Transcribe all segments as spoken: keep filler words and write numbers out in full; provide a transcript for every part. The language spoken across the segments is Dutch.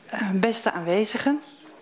Uh, beste aanwezigen.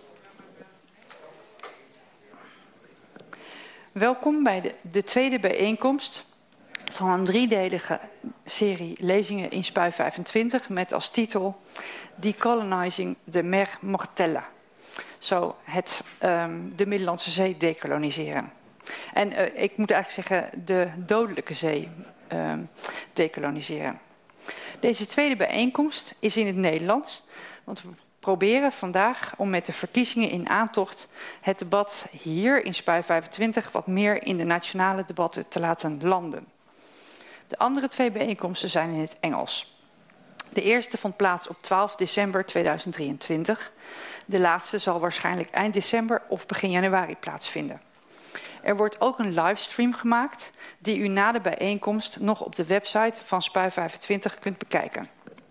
Welkom bij de, de tweede bijeenkomst van een driedelige serie lezingen in Spui vijfentwintig met als titel Decolonizing the Mer Mortelle. Zo het um, de Middellandse Zee decoloniseren. En uh, ik moet eigenlijk zeggen de dodelijke zee um, decoloniseren. Deze tweede bijeenkomst is in het Nederlands, want we proberen vandaag om met de verkiezingen in aantocht het debat hier in Spui vijfentwintig wat meer in de nationale debatten te laten landen. De andere twee bijeenkomsten zijn in het Engels. De eerste vond plaats op twaalf december tweeduizend drieëntwintig. De laatste zal waarschijnlijk eind december of begin januari plaatsvinden. Er wordt ook een livestream gemaakt die u na de bijeenkomst nog op de website van Spui vijfentwintig kunt bekijken.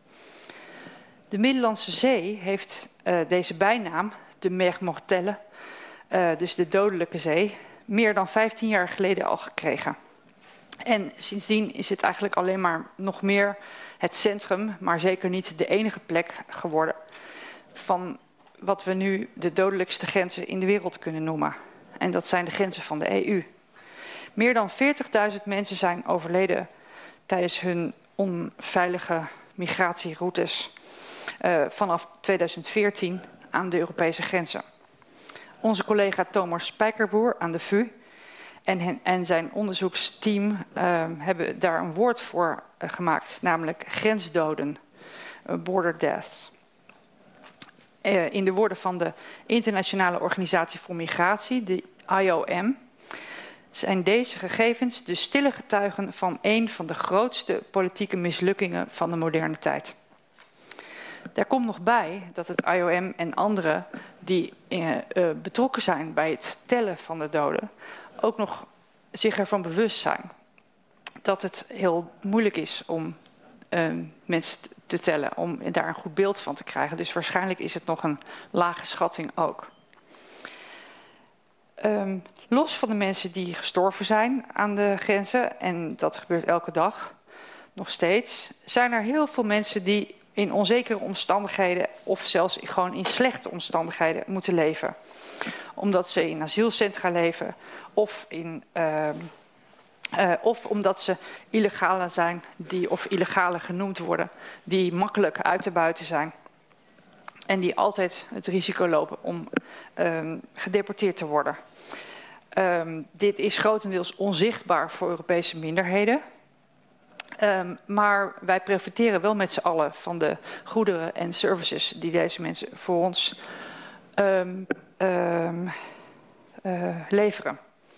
De Middellandse Zee heeft uh, deze bijnaam, de Mer Mortelle, uh, dus de dodelijke zee, meer dan vijftien jaar geleden al gekregen. En sindsdien is het eigenlijk alleen maar nog meer het centrum, maar zeker niet de enige plek geworden van wat we nu de dodelijkste grenzen in de wereld kunnen noemen. En dat zijn de grenzen van de E U. Meer dan veertigduizend mensen zijn overleden tijdens hun onveilige migratieroutes uh, vanaf tweeduizend veertien aan de Europese grenzen. Onze collega Thomas Spijkerboer aan de V U en, hen, en zijn onderzoeksteam uh, hebben daar een woord voor uh, gemaakt, namelijk grensdoden, uh, border deaths. Uh, in de woorden van de Internationale Organisatie voor Migratie, de I O M, zijn deze gegevens de stille getuigen van een van de grootste politieke mislukkingen van de moderne tijd. Daar komt nog bij dat het I O M en anderen die uh, uh, betrokken zijn bij het tellen van de doden ook nog zich ervan bewust zijn dat het heel moeilijk is om uh, mensen te tellen, om daar een goed beeld van te krijgen. Dus waarschijnlijk is het nog een lage schatting ook. Um, los van de mensen die gestorven zijn aan de grenzen, en dat gebeurt elke dag nog steeds, zijn er heel veel mensen die in onzekere omstandigheden of zelfs gewoon in slechte omstandigheden moeten leven. Omdat ze in asielcentra leven of, in, uh, uh, of omdat ze illegale zijn die, of illegale genoemd worden, die makkelijk uit te buiten zijn. En die altijd het risico lopen om uh, gedeporteerd te worden. Um, dit is grotendeels onzichtbaar voor Europese minderheden. Um, maar wij profiteren wel met z'n allen van de goederen en services die deze mensen voor ons um, um, uh, leveren.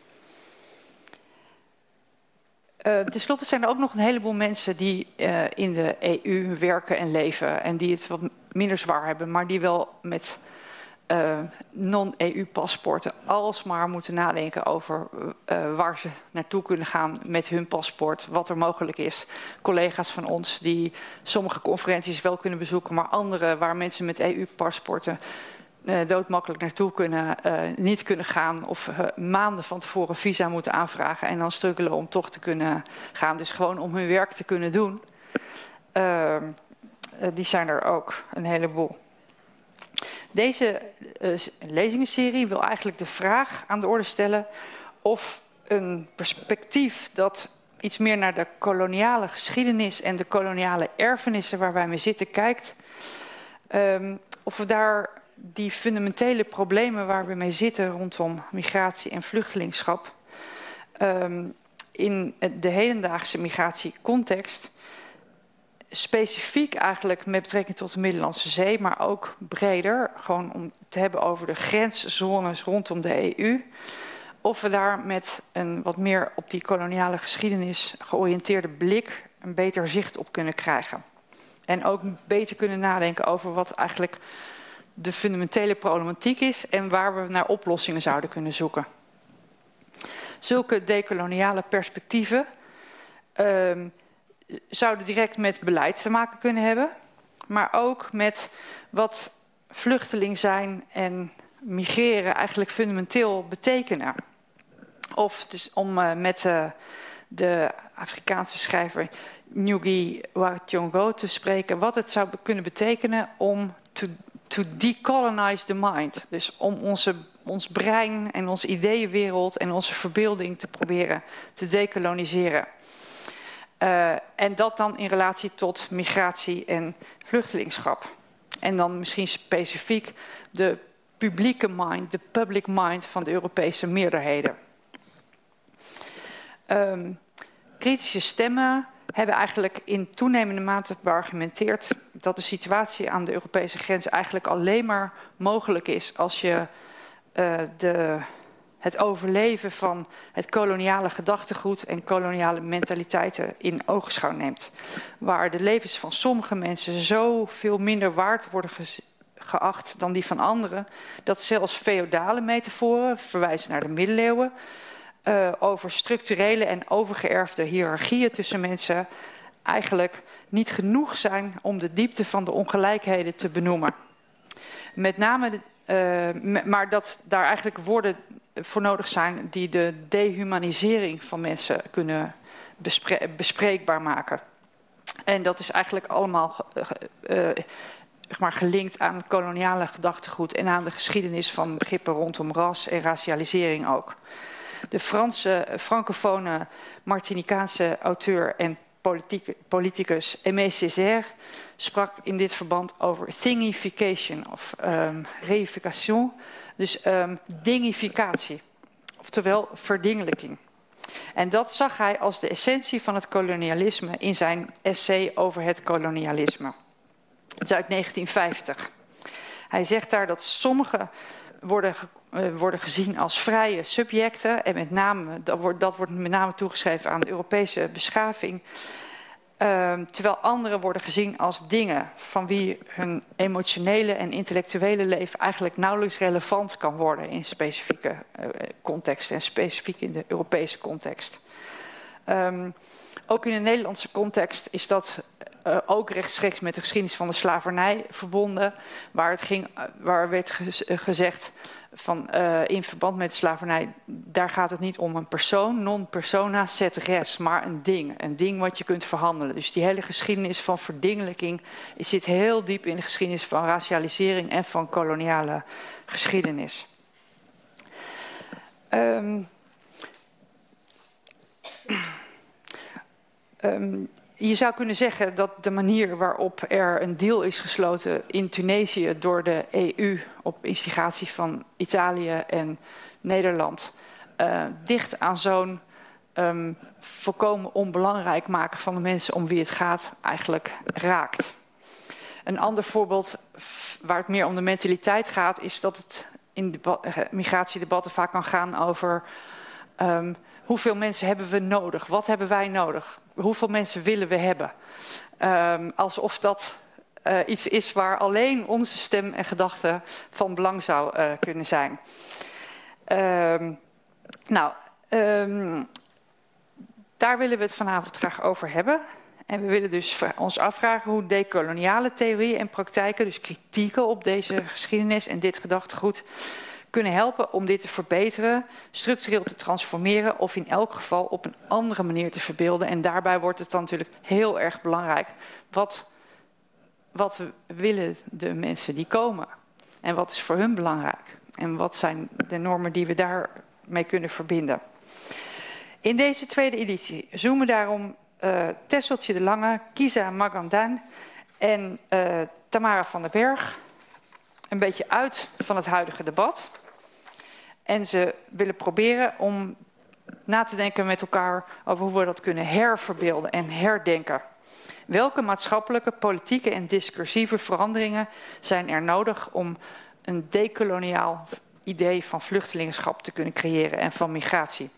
Uh, ten slotte zijn er ook nog een heleboel mensen die uh, in de E U werken en leven en die het wat minder zwaar hebben, maar die wel met uh, non-E U-paspoorten alsmaar moeten nadenken over uh, waar ze naartoe kunnen gaan met hun paspoort, wat er mogelijk is. Collega's van ons die sommige conferenties wel kunnen bezoeken, maar andere waar mensen met E U-paspoorten uh, doodmakkelijk naartoe kunnen, uh, niet kunnen gaan of uh, maanden van tevoren visa moeten aanvragen en dan struggelen om toch te kunnen gaan. Dus gewoon om hun werk te kunnen doen. Uh, uh, die zijn er ook een heleboel. Deze uh, lezingenserie wil eigenlijk de vraag aan de orde stellen of een perspectief dat iets meer naar de koloniale geschiedenis en de koloniale erfenissen waar wij mee zitten kijkt, um, of we daar die fundamentele problemen waar we mee zitten rondom migratie en vluchtelingschap um, in de hedendaagse migratiecontext, specifiek eigenlijk met betrekking tot de Middellandse Zee, maar ook breder, gewoon om te hebben over de grenszones rondom de E U, of we daar met een wat meer op die koloniale geschiedenis georiënteerde blik een beter zicht op kunnen krijgen. En ook beter kunnen nadenken over wat eigenlijk de fundamentele problematiek is en waar we naar oplossingen zouden kunnen zoeken. Zulke dekoloniale perspectieven um, zouden direct met beleid te maken kunnen hebben, maar ook met wat vluchteling zijn en migreren eigenlijk fundamenteel betekenen. Of dus om uh, met uh, de Afrikaanse schrijver Ngugi wa Thiong'o te spreken, wat het zou kunnen betekenen om to, to decolonize the mind. Dus om onze, ons brein en onze ideeënwereld en onze verbeelding te proberen te dekoloniseren. Uh, en dat dan in relatie tot migratie en vluchtelingschap. En dan misschien specifiek de publieke mind, de public mind van de Europese meerderheden. Um, kritische stemmen hebben eigenlijk in toenemende mate beargumenteerd dat de situatie aan de Europese grens eigenlijk alleen maar mogelijk is als je uh, de, het overleven van het koloniale gedachtegoed en koloniale mentaliteiten in ogenschouw neemt. Waar de levens van sommige mensen zoveel minder waard worden ge geacht dan die van anderen, dat zelfs feodale metaforen, verwijzen naar de middeleeuwen, Uh, over structurele en overgeërfde hiërarchieën tussen mensen eigenlijk niet genoeg zijn om de diepte van de ongelijkheden te benoemen. Met name, uh, maar dat daar eigenlijk woorden voor nodig zijn die de dehumanisering van mensen kunnen bespre bespreekbaar maken. En dat is eigenlijk allemaal uh, uh, maar gelinkt aan het koloniale gedachtegoed en aan de geschiedenis van begrippen rondom ras en racialisering ook. De Franse francofone Martinicaanse auteur en politicus Aimé Césaire sprak in dit verband over thingification of um, reification, dus um, dingificatie, oftewel verdingelijking. En dat zag hij als de essentie van het kolonialisme in zijn essay over het kolonialisme. Het is uit negentien vijftig. Hij zegt daar dat sommige worden, uh, worden gezien als vrije subjecten. En met name, dat, wordt, dat wordt met name toegeschreven aan de Europese beschaving. Uh, terwijl anderen worden gezien als dingen van wie hun emotionele en intellectuele leven eigenlijk nauwelijks relevant kan worden in specifieke uh, contexten en specifiek in de Europese context. Um, ook in de Nederlandse context is dat uh, ook rechtstreeks met de geschiedenis van de slavernij verbonden, waar, het ging, waar werd gez gezegd van, uh, in verband met slavernij, daar gaat het niet om een persoon, non persona sed res, maar een ding. Een ding wat je kunt verhandelen. Dus die hele geschiedenis van verdingelijking zit heel diep in de geschiedenis van racialisering en van koloniale geschiedenis. Um, um, Je zou kunnen zeggen dat de manier waarop er een deal is gesloten in Tunesië door de E U op instigatie van Italië en Nederland uh, dicht aan zo'n um, volkomen onbelangrijk maken van de mensen om wie het gaat eigenlijk raakt. Een ander voorbeeld waar het meer om de mentaliteit gaat is dat het in de migratiedebatten vaak kan gaan over um, hoeveel mensen hebben we nodig, wat hebben wij nodig. Hoeveel mensen willen we hebben? Um, alsof dat uh, iets is waar alleen onze stem en gedachten van belang zou uh, kunnen zijn. Um, nou, um, daar willen we het vanavond graag over hebben. En we willen dus ons afvragen hoe dekoloniale theorieën en praktijken, dus kritieken op deze geschiedenis en dit gedachtegoed, kunnen helpen om dit te verbeteren, structureel te transformeren of in elk geval op een andere manier te verbeelden. En daarbij wordt het dan natuurlijk heel erg belangrijk. Wat, wat willen de mensen die komen? En wat is voor hun belangrijk? En wat zijn de normen die we daarmee kunnen verbinden? In deze tweede editie zoomen daarom uh, Tesseltje de Lange, Kisa Magandan en uh, Tamara van den Berg een beetje uit van het huidige debat. En ze willen proberen om na te denken met elkaar over hoe we dat kunnen herverbeelden en herdenken. Welke maatschappelijke, politieke en discursieve veranderingen zijn er nodig om een dekoloniaal idee van vluchtelingenschap te kunnen creëren en van migratie?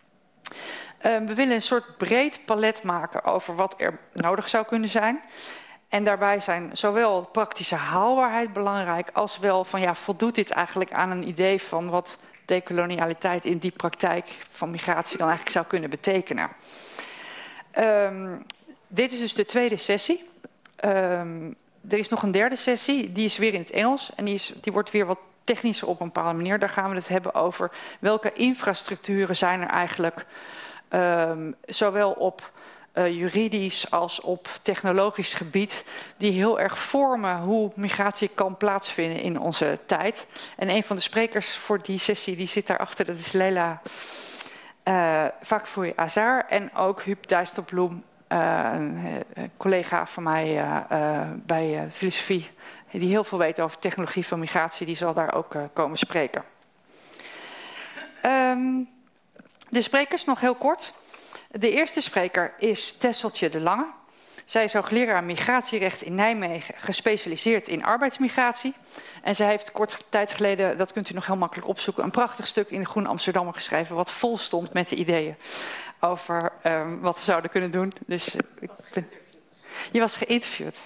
Uh, we willen een soort breed palet maken over wat er nodig zou kunnen zijn. En daarbij zijn zowel praktische haalbaarheid belangrijk als wel van ja, voldoet dit eigenlijk aan een idee van wat dekolonialiteit in die praktijk van migratie dan eigenlijk zou kunnen betekenen. Um, dit is dus de tweede sessie. Um, er is nog een derde sessie, die is weer in het Engels en die, is, die wordt weer wat technischer op een bepaalde manier. Daar gaan we het hebben over welke infrastructuren zijn er eigenlijk um, zowel op uh, juridisch als op technologisch gebied, die heel erg vormen hoe migratie kan plaatsvinden in onze tijd. En een van de sprekers voor die sessie, die zit daarachter, dat is Leila uh, Vakfoui Azar en ook Huub Dijsselbloem, uh, een, een collega van mij uh, uh, bij uh, filosofie, die heel veel weet over technologie van migratie, die zal daar ook uh, komen spreken. Um, de sprekers nog heel kort. De eerste spreker is Tesseltje de Lange. Zij is hoogleraar migratierecht in Nijmegen, gespecialiseerd in arbeidsmigratie. En zij heeft kort tijd geleden, dat kunt u nog heel makkelijk opzoeken, een prachtig stuk in de Groene Amsterdammer geschreven, wat vol stond met de ideeën over um, wat we zouden kunnen doen. Dus ik ben... Je was geïnterviewd.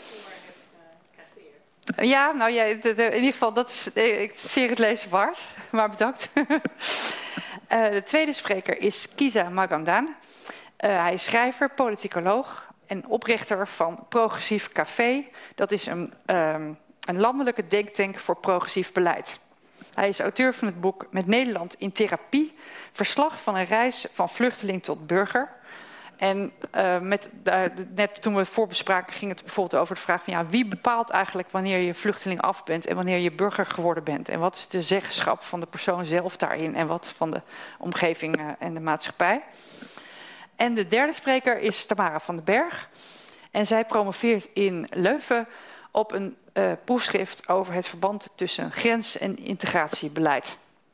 Ja, nou ja, de, de, in ieder geval, dat is ik, zeer het lezen waard, maar bedankt. uh, de tweede spreker is Kizza Magandaan. Uh, hij is schrijver, politicoloog en oprichter van Progressief Café. Dat is een, um, een landelijke denktank voor progressief beleid. Hij is auteur van het boek Met Nederland in Therapie, verslag van een reis van vluchteling tot burger. En uh, met, uh, net toen we het voorbespraken ging het bijvoorbeeld over de vraag van ja, wie bepaalt eigenlijk wanneer je vluchteling af bent en wanneer je burger geworden bent? En wat is de zeggenschap van de persoon zelf daarin en wat van de omgeving uh, en de maatschappij? En de derde spreker is Tamara van den Berg. En zij promoveert in Leuven op een uh, proefschrift over het verband tussen grens- en integratiebeleid.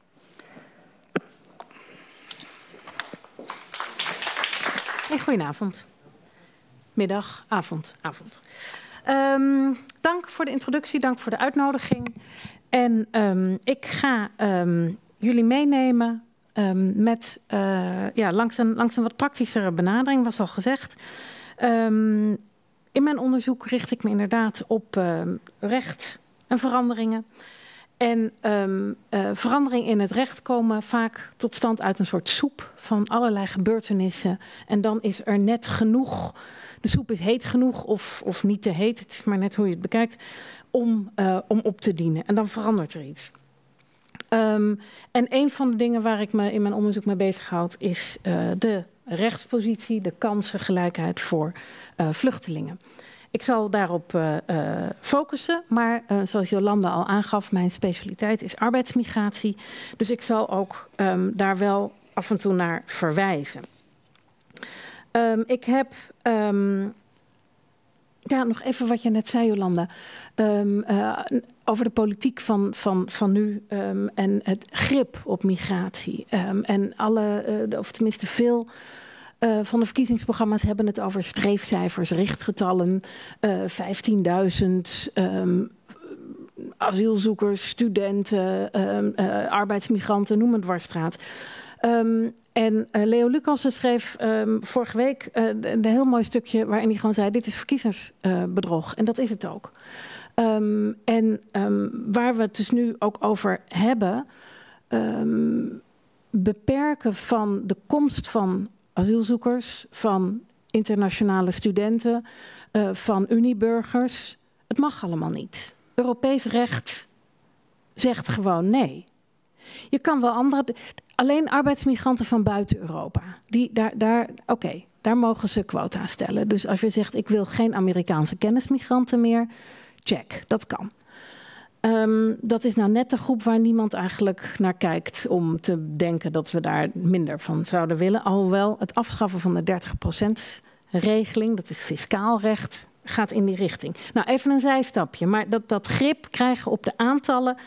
Hey, goedenavond. Middag, avond, avond. Um, dank voor de introductie, dank voor de uitnodiging. En um, ik ga um, jullie meenemen um, met, uh, ja, langs, een, langs een wat praktischere benadering, was al gezegd. Um, in mijn onderzoek richt ik me inderdaad op uh, recht en veranderingen. En um, uh, verandering in het recht komen vaak tot stand uit een soort soep van allerlei gebeurtenissen. En dan is er net genoeg, de soep is heet genoeg of, of niet te heet, het is maar net hoe je het bekijkt, om, uh, om op te dienen. En dan verandert er iets. Um, en een van de dingen waar ik me in mijn onderzoek mee bezighoud is uh, de rechtspositie, de kansengelijkheid voor uh, vluchtelingen. Ik zal daarop uh, uh, focussen, maar uh, zoals Jolanda al aangaf, mijn specialiteit is arbeidsmigratie. Dus ik zal ook um, daar wel af en toe naar verwijzen. Um, ik heb, um, ja, nog even wat je net zei, Jolanda, um, uh, over de politiek van, van, van nu um, en het grip op migratie. Um, en alle, uh, of tenminste veel... Uh, van de verkiezingsprogramma's hebben het over streefcijfers, richtgetallen, uh, vijftienduizend um, asielzoekers, studenten, um, uh, arbeidsmigranten, noem het dwarsstraat. Um, en uh, Leo Lucas schreef um, vorige week uh, een heel mooi stukje waarin hij gewoon zei, dit is verkiezingsbedrog. Uh, en dat is het ook. Um, en um, waar we het dus nu ook over hebben, um, beperken van de komst van asielzoekers, van internationale studenten, uh, van Unieburgers. Het mag allemaal niet. Europees recht zegt gewoon nee. Je kan wel andere... Alleen arbeidsmigranten van buiten Europa. Die, daar, daar, Oké, okay, daar mogen ze quota stellen. Dus als je zegt, ik wil geen Amerikaanse kennismigranten meer, check, dat kan. Um, dat is nou net de groep waar niemand eigenlijk naar kijkt om te denken dat we daar minder van zouden willen. Alhoewel het afschaffen van de dertig procent regeling, dat is fiscaal recht, gaat in die richting. Nou, even een zijstapje, maar dat, dat grip krijgen op de aantallen,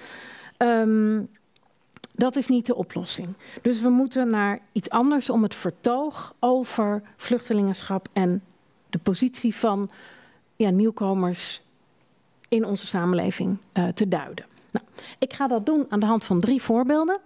um, dat is niet de oplossing. Dus we moeten naar iets anders om het vertoog over vluchtelingenschap en de positie van ja, nieuwkomers in onze samenleving uh, te duiden. Nou, ik ga dat doen aan de hand van drie voorbeelden.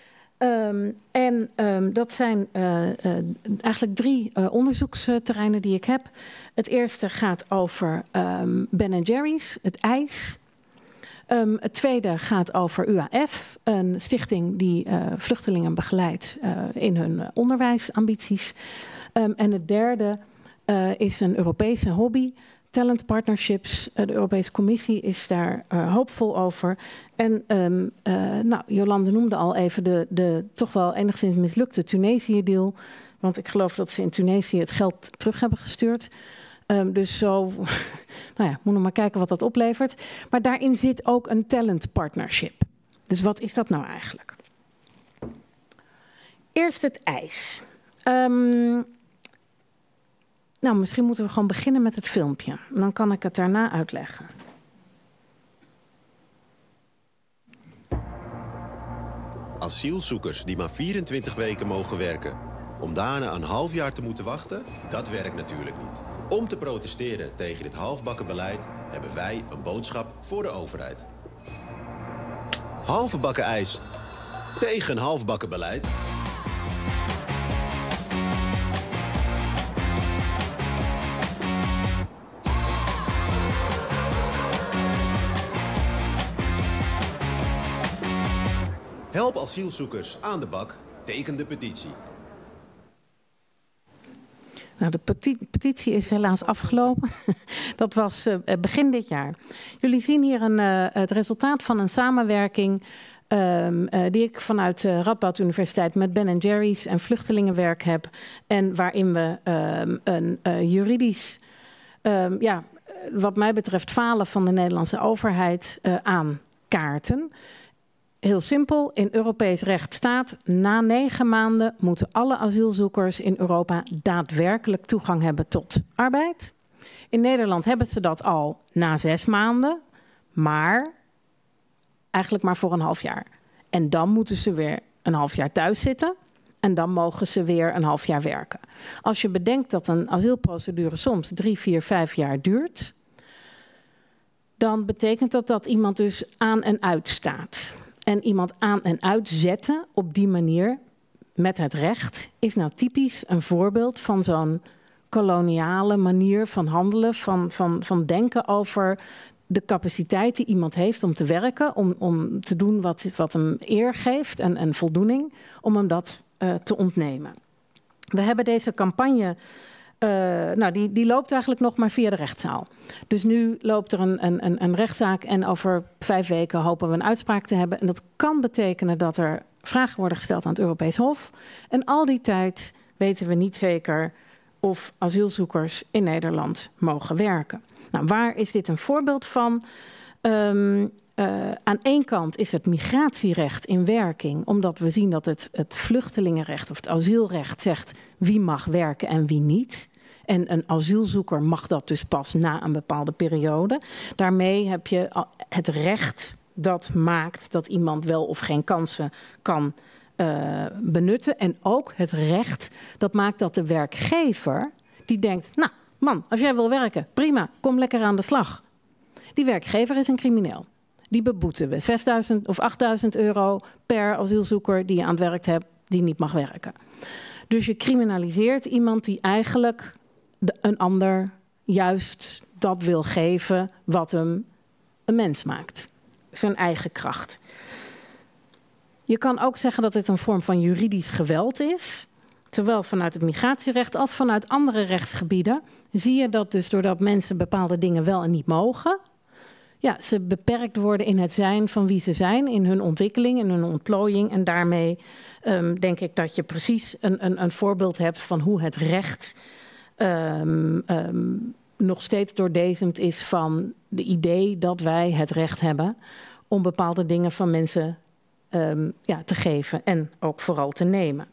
Um, en um, dat zijn uh, uh, eigenlijk drie uh, onderzoeksterreinen die ik heb. Het eerste gaat over um, Ben en Jerry's, het ijs. Um, het tweede gaat over U A F, een stichting die uh, vluchtelingen begeleidt uh, in hun uh, onderwijsambities. Um, en het derde uh, is een Europese hobby, Talent Partnerships. Uh, de Europese Commissie is daar uh, hoopvol over. En um, uh, nou, Jolande noemde al even de, de toch wel enigszins mislukte Tunesië-deal. Want ik geloof dat ze in Tunesië het geld terug hebben gestuurd. Um, dus zo, nou ja, moet nog maar kijken wat dat oplevert. Maar daarin zit ook een talent partnership. Dus wat is dat nou eigenlijk? Eerst het ijs. Um, nou, misschien moeten we gewoon beginnen met het filmpje. Dan kan ik het daarna uitleggen. Asielzoekers die maar vierentwintig weken mogen werken, om daarna een half jaar te moeten wachten, dat werkt natuurlijk niet. Om te protesteren tegen dit halfbakken beleid hebben wij een boodschap voor de overheid. Halfbakken ijs tegen halfbakken beleid. Help asielzoekers aan de bak, teken de petitie. Nou, de peti petitie is helaas afgelopen. Dat was uh, begin dit jaar. Jullie zien hier een, uh, het resultaat van een samenwerking um, uh, die ik vanuit de uh, Radboud Universiteit met Ben en Jerry's en vluchtelingenwerk heb. En waarin we um, een uh, juridisch, um, ja, wat mij betreft, falen van de Nederlandse overheid uh, aankaarten. Heel simpel, in Europees recht staat, na negen maanden moeten alle asielzoekers in Europa daadwerkelijk toegang hebben tot arbeid. In Nederland hebben ze dat al na zes maanden, maar eigenlijk maar voor een half jaar. En dan moeten ze weer een half jaar thuis zitten en dan mogen ze weer een half jaar werken. Als je bedenkt dat een asielprocedure soms drie, vier, vijf jaar duurt, dan betekent dat dat iemand dus aan en uit staat. En iemand aan en uitzetten op die manier met het recht is nou typisch een voorbeeld van zo'n koloniale manier van handelen, van, van, van denken over de capaciteit die iemand heeft om te werken, om, om te doen wat, wat hem eer geeft en, en voldoening, om hem dat uh, te ontnemen. We hebben deze campagne, uh, nou die, die loopt eigenlijk nog maar via de rechtszaal. Dus nu loopt er een, een, een rechtszaak en over vijf weken hopen we een uitspraak te hebben. En dat kan betekenen dat er vragen worden gesteld aan het Europees Hof. En al die tijd weten we niet zeker of asielzoekers in Nederland mogen werken. Nou, waar is dit een voorbeeld van? Um, uh, aan één kant is het migratierecht in werking, omdat we zien dat het, het vluchtelingenrecht of het asielrecht zegt wie mag werken en wie niet. En een asielzoeker mag dat dus pas na een bepaalde periode. Daarmee heb je het recht dat maakt dat iemand wel of geen kansen kan uh, benutten. En ook het recht dat maakt dat de werkgever die denkt, nou man, als jij wil werken, prima, kom lekker aan de slag. Die werkgever is een crimineel. Die beboeten we zesduizend of achtduizend euro per asielzoeker die je aan het werk hebt, die niet mag werken. Dus je criminaliseert iemand die eigenlijk de, een ander juist dat wil geven wat hem een mens maakt. Zijn eigen kracht. Je kan ook zeggen dat dit een vorm van juridisch geweld is. Zowel vanuit het migratierecht als vanuit andere rechtsgebieden zie je dat dus doordat mensen bepaalde dingen wel en niet mogen, ja, ze beperkt worden in het zijn van wie ze zijn, in hun ontwikkeling, in hun ontplooiing. En daarmee um, denk ik dat je precies een, een, een voorbeeld hebt van hoe het recht um, um, nog steeds doordezemd is van de idee dat wij het recht hebben om bepaalde dingen van mensen um, ja, te geven en ook vooral te nemen.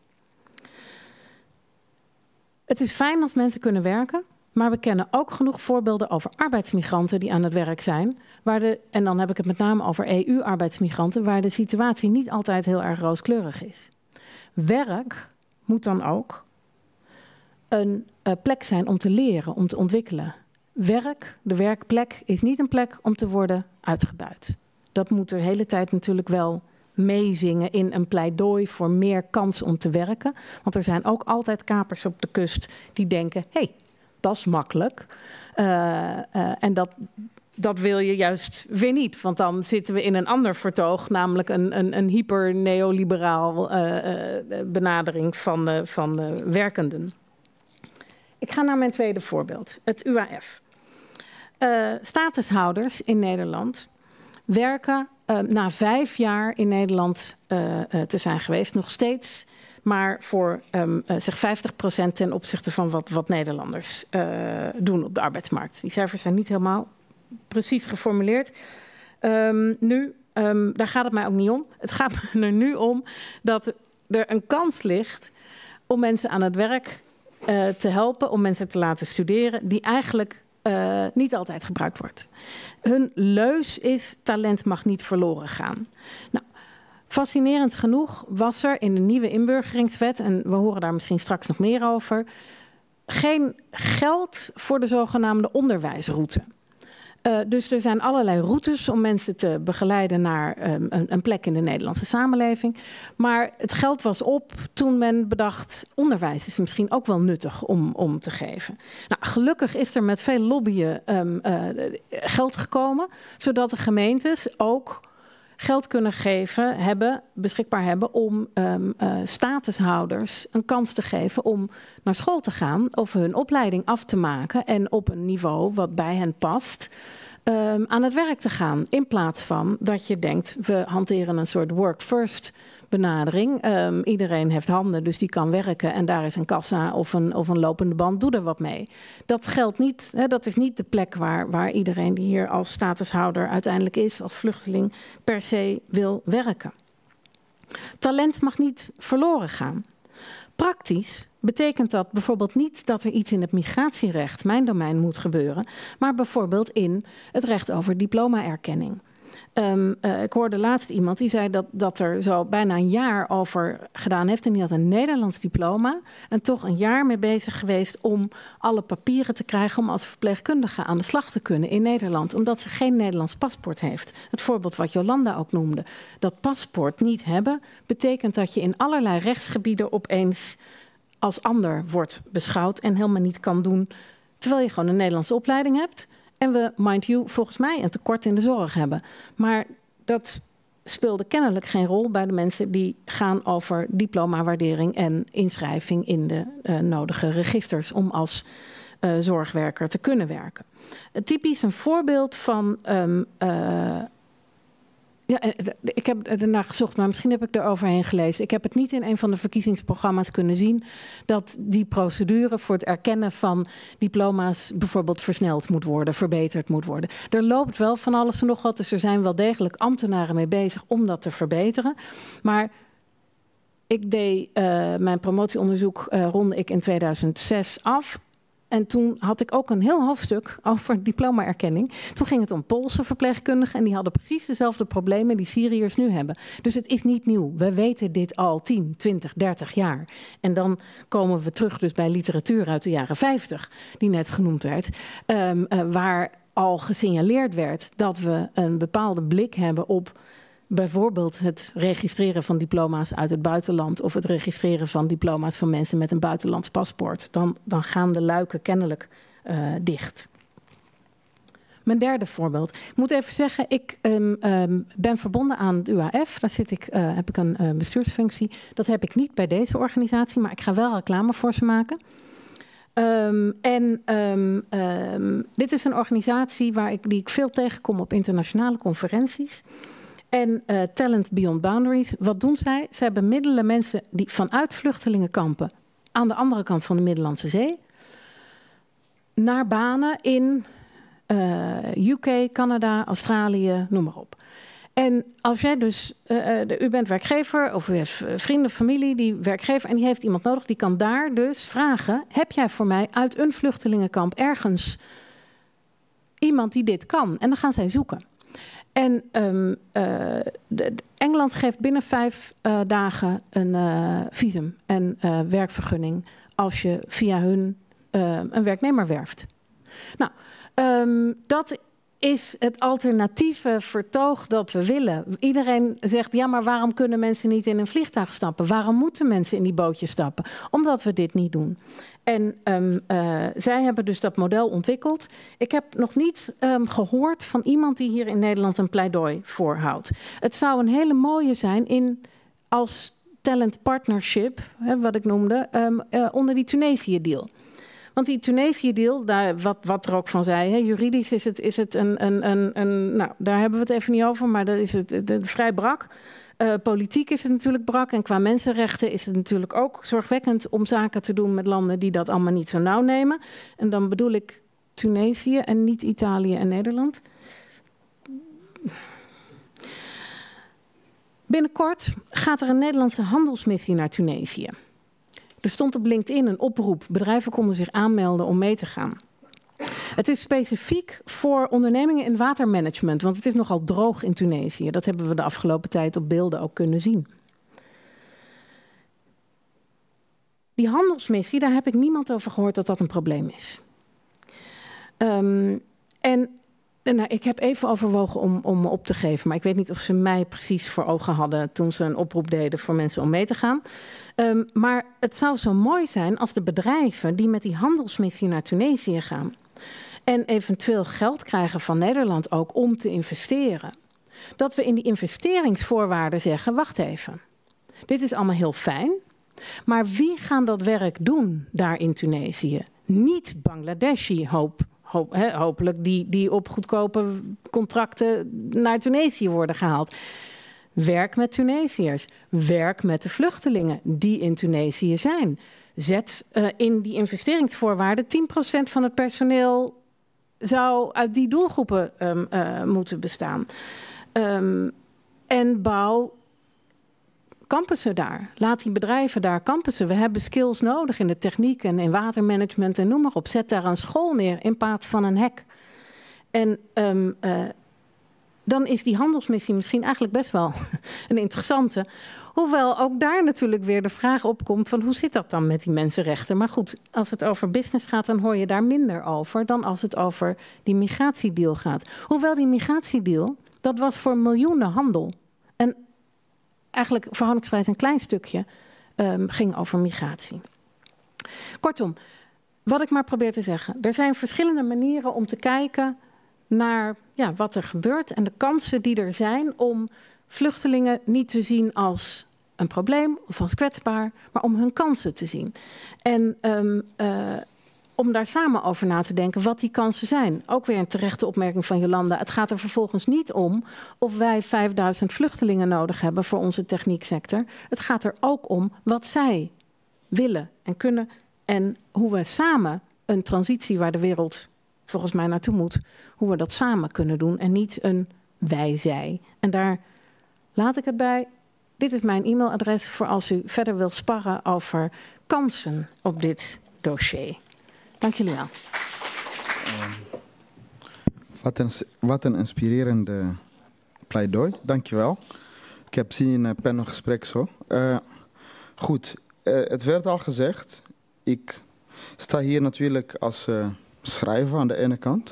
Het is fijn als mensen kunnen werken, maar we kennen ook genoeg voorbeelden over arbeidsmigranten die aan het werk zijn. Waar de, en dan heb ik het met name over E U-arbeidsmigranten, waar de situatie niet altijd heel erg rooskleurig is. Werk moet dan ook een uh, plek zijn om te leren, om te ontwikkelen. Werk, de werkplek, is niet een plek om te worden uitgebuit. Dat moet de hele tijd natuurlijk wel meezingen in een pleidooi voor meer kans om te werken. Want er zijn ook altijd kapers op de kust die denken, hé, hey, dat is makkelijk. Uh, uh, en dat, dat wil je juist weer niet. Want dan zitten we in een ander vertoog, namelijk een, een, een hyper-neoliberaal uh, uh, benadering van, uh, van uh, werkenden. Ik ga naar mijn tweede voorbeeld, het U A F. Uh, statushouders in Nederland werken uh, na vijf jaar in Nederland uh, uh, te zijn geweest nog steeds maar voor um, uh, zeg vijftig procent ten opzichte van wat, wat Nederlanders uh, doen op de arbeidsmarkt. Die cijfers zijn niet helemaal precies geformuleerd. Um, nu, um, daar gaat het mij ook niet om. Het gaat me er nu om dat er een kans ligt om mensen aan het werk uh, te helpen, om mensen te laten studeren, die eigenlijk uh, niet altijd gebruikt wordt. Hun leus is: talent mag niet verloren gaan. Nou, fascinerend genoeg was er in de nieuwe inburgeringswet, en we horen daar misschien straks nog meer over, geen geld voor de zogenaamde onderwijsroute. Uh, dus er zijn allerlei routes om mensen te begeleiden naar um, een, een plek in de Nederlandse samenleving. Maar het geld was op toen men bedacht, onderwijs is misschien ook wel nuttig om, om te geven. Nou, gelukkig is er met veel lobbyen um, uh, geld gekomen, zodat de gemeentes ook geld kunnen geven, hebben, beschikbaar hebben om um, uh, statushouders een kans te geven om naar school te gaan of hun opleiding af te maken en op een niveau wat bij hen past um, aan het werk te gaan. In plaats van dat je denkt, we hanteren een soort work first benadering. Um, iedereen heeft handen, dus die kan werken en daar is een kassa of een, of een lopende band, doe er wat mee. Dat geldt niet, hè, dat is niet de plek waar, waar iedereen die hier als statushouder uiteindelijk is, als vluchteling, per se wil werken. Talent mag niet verloren gaan. Praktisch betekent dat bijvoorbeeld niet dat er iets in het migratierecht, mijn domein, moet gebeuren, maar bijvoorbeeld in het recht over diploma-erkenning. Um, uh, ik hoorde laatst iemand die zei dat, dat er zo bijna een jaar over gedaan heeft. En die had een Nederlands diploma. En toch een jaar mee bezig geweest om alle papieren te krijgen om als verpleegkundige aan de slag te kunnen in Nederland. Omdat ze geen Nederlands paspoort heeft. Het voorbeeld wat Jolanda ook noemde. Dat paspoort niet hebben betekent dat je in allerlei rechtsgebieden opeens als ander wordt beschouwd en helemaal niet kan doen, terwijl je gewoon een Nederlandse opleiding hebt. En we, mind you, volgens mij een tekort in de zorg hebben. Maar dat speelde kennelijk geen rol bij de mensen die gaan over diplomawaardering en inschrijving in de uh, nodige registers om als uh, zorgwerker te kunnen werken. Uh, typisch een voorbeeld van Um, uh, Ja, ik heb ernaar gezocht, maar misschien heb ik er overheen gelezen. Ik heb het niet in een van de verkiezingsprogramma's kunnen zien dat die procedure voor het erkennen van diploma's bijvoorbeeld versneld moet worden, verbeterd moet worden. Er loopt wel van alles en nog wat, dus er zijn wel degelijk ambtenaren mee bezig om dat te verbeteren. Maar ik deed uh, mijn promotieonderzoek uh, ronde ik in tweeduizend zes af. En toen had ik ook een heel hoofdstuk over diploma-erkenning. Toen ging het om Poolse verpleegkundigen en die hadden precies dezelfde problemen die Syriërs nu hebben. Dus het is niet nieuw. We weten dit al tien, twintig, dertig jaar. En dan komen we terug dus bij literatuur uit de jaren vijftig, die net genoemd werd, um, uh, waar al gesignaleerd werd dat we een bepaalde blik hebben op bijvoorbeeld het registreren van diploma's uit het buitenland of het registreren van diploma's van mensen met een buitenlands paspoort. Dan, dan gaan de luiken kennelijk uh, dicht. Mijn derde voorbeeld. Ik moet even zeggen, ik um, um, ben verbonden aan het U A F. Daar zit ik, uh, heb ik een uh, bestuursfunctie. Dat heb ik niet bij deze organisatie, maar ik ga wel reclame voor ze maken. Um, en um, um, dit is een organisatie waar ik, die ik veel tegenkom op internationale conferenties. En uh, Talent Beyond Boundaries, wat doen zij? Zij bemiddelen mensen die vanuit vluchtelingenkampen aan de andere kant van de Middellandse Zee naar banen in uh, U K, Canada, Australië, noem maar op. En als jij dus, uh, de, u bent werkgever of u heeft vrienden, familie, die werkgever en die heeft iemand nodig, die kan daar dus vragen, heb jij voor mij uit een vluchtelingenkamp ergens iemand die dit kan? En dan gaan zij zoeken. En um, uh, de, Engeland geeft binnen vijf uh, dagen een uh, visum en uh, werkvergunning als je via hun uh, een werknemer werft. Nou, um, dat is het alternatieve vertoog dat we willen. Iedereen zegt, ja, maar waarom kunnen mensen niet in een vliegtuig stappen? Waarom moeten mensen in die bootjes stappen? Omdat we dit niet doen. En um, uh, zij hebben dus dat model ontwikkeld. Ik heb nog niet um, gehoord van iemand die hier in Nederland een pleidooi voor houdt. Het zou een hele mooie zijn in als talent partnership, hè, wat ik noemde, um, uh, onder die Tunesië-deal. Want die Tunesië-deal, daar, wat, wat er ook van zei, hè, juridisch is het, is het een, een, een, een... Nou, daar hebben we het even niet over, maar dat is het, het, het vrij brak. Uh, politiek is het natuurlijk brak en qua mensenrechten is het natuurlijk ook zorgwekkend om zaken te doen met landen die dat allemaal niet zo nauw nemen. En dan bedoel ik Tunesië en niet Italië en Nederland. Binnenkort gaat er een Nederlandse handelsmissie naar Tunesië. Er stond op LinkedIn een oproep. Bedrijven konden zich aanmelden om mee te gaan. Het is specifiek voor ondernemingen in watermanagement, want het is nogal droog in Tunesië. Dat hebben we de afgelopen tijd op beelden ook kunnen zien. Die handelsmissie, daar heb ik niemand over gehoord dat dat een probleem is. Um, en nou, ik heb even overwogen om, om me op te geven, maar ik weet niet of ze mij precies voor ogen hadden toen ze een oproep deden voor mensen om mee te gaan. Um, maar het zou zo mooi zijn als de bedrijven die met die handelsmissie naar Tunesië gaan en eventueel geld krijgen van Nederland ook om te investeren, dat we in die investeringsvoorwaarden zeggen, wacht even, dit is allemaal heel fijn, maar wie gaan dat werk doen daar in Tunesië? Niet Bangladeshi, hoop, hoop, he, hopelijk, die, die op goedkope contracten naar Tunesië worden gehaald. Werk met Tunesiërs, werk met de vluchtelingen die in Tunesië zijn. Zet uh, in die investeringsvoorwaarden tien procent van het personeel zou uit die doelgroepen um, uh, moeten bestaan. Um, en bouw campussen daar. Laat die bedrijven daar campussen. We hebben skills nodig in de techniek en in watermanagement en noem maar op. Zet daar een school neer in plaats van een hek. En um, uh, dan is die handelsmissie misschien eigenlijk best wel een interessante. Hoewel ook daar natuurlijk weer de vraag opkomt van hoe zit dat dan met die mensenrechten? Maar goed, als het over business gaat, dan hoor je daar minder over dan als het over die migratiedeal gaat. Hoewel die migratiedeal, dat was voor miljoenen handel. En eigenlijk verhoudingsgewijs een klein stukje um, ging over migratie. Kortom, wat ik maar probeer te zeggen. Er zijn verschillende manieren om te kijken naar ja, wat er gebeurt en de kansen die er zijn om vluchtelingen niet te zien als een probleem of als kwetsbaar, maar om hun kansen te zien. En um, uh, om daar samen over na te denken wat die kansen zijn. Ook weer een terechte opmerking van Jolanda. Het gaat er vervolgens niet om of wij vijfduizend vluchtelingen nodig hebben voor onze technieksector. Het gaat er ook om wat zij willen en kunnen en hoe we samen een transitie waar de wereld volgens mij naartoe moet, hoe we dat samen kunnen doen en niet een wij-zij. En daar laat ik het bij. Dit is mijn e-mailadres voor als u verder wilt sparren over kansen op dit dossier. Dank jullie wel. Um, wat, een, wat een inspirerende pleidooi. Dank je wel. Ik heb zin in een panelgesprek zo. Uh, goed, uh, het werd al gezegd. Ik sta hier natuurlijk als uh, schrijver aan de ene kant.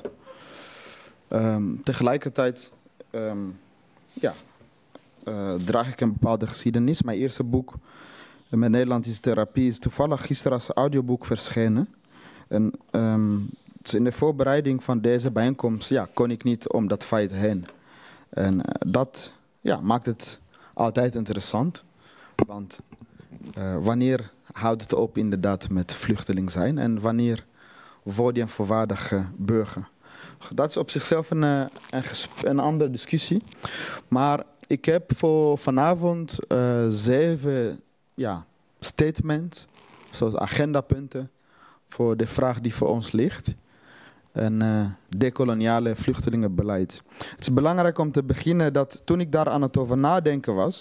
Um, tegelijkertijd um, ja, uh, draag ik een bepaalde geschiedenis. Mijn eerste boek met Nederlandse therapie is toevallig gisteren als audioboek verschenen. En um, dus in de voorbereiding van deze bijeenkomst ja, kon ik niet om dat feit heen. En uh, dat ja, maakt het altijd interessant. Want uh, wanneer houdt het op inderdaad met vluchteling zijn en wanneer word je een volwaardige burger? Dat is op zichzelf een, een, een andere discussie. Maar ik heb voor vanavond uh, zeven ja, statements, zoals agendapunten, voor de vraag die voor ons ligt. Een uh, dekoloniale vluchtelingenbeleid. Het is belangrijk om te beginnen dat toen ik daar aan het over nadenken was,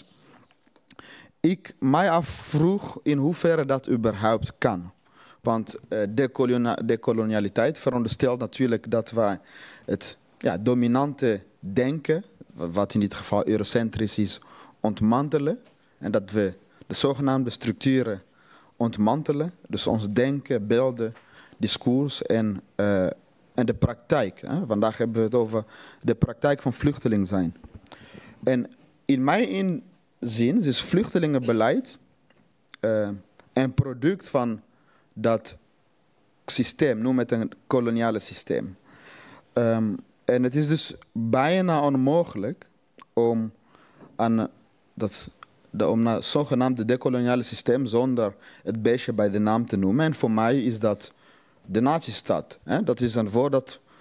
ik mij afvroeg in hoeverre dat überhaupt kan. Want uh, dekolonia dekolonialiteit veronderstelt natuurlijk dat wij het ja, dominante denken, wat in dit geval eurocentrisch is, ontmantelen. En dat we de zogenaamde structuren ontmantelen. Dus ons denken, beelden, discours en, uh, en de praktijk. Hè? Vandaag hebben we het over de praktijk van vluchteling zijn. En in mijn inzien is vluchtelingenbeleid uh, een product van dat systeem, noem het een koloniale systeem. Um, en het is dus bijna onmogelijk om aan dat de, om naar het zogenaamde dekoloniale systeem zonder het beestje bij de naam te noemen. En voor mij is dat de nazistaat. Hè? Dat is een woord dat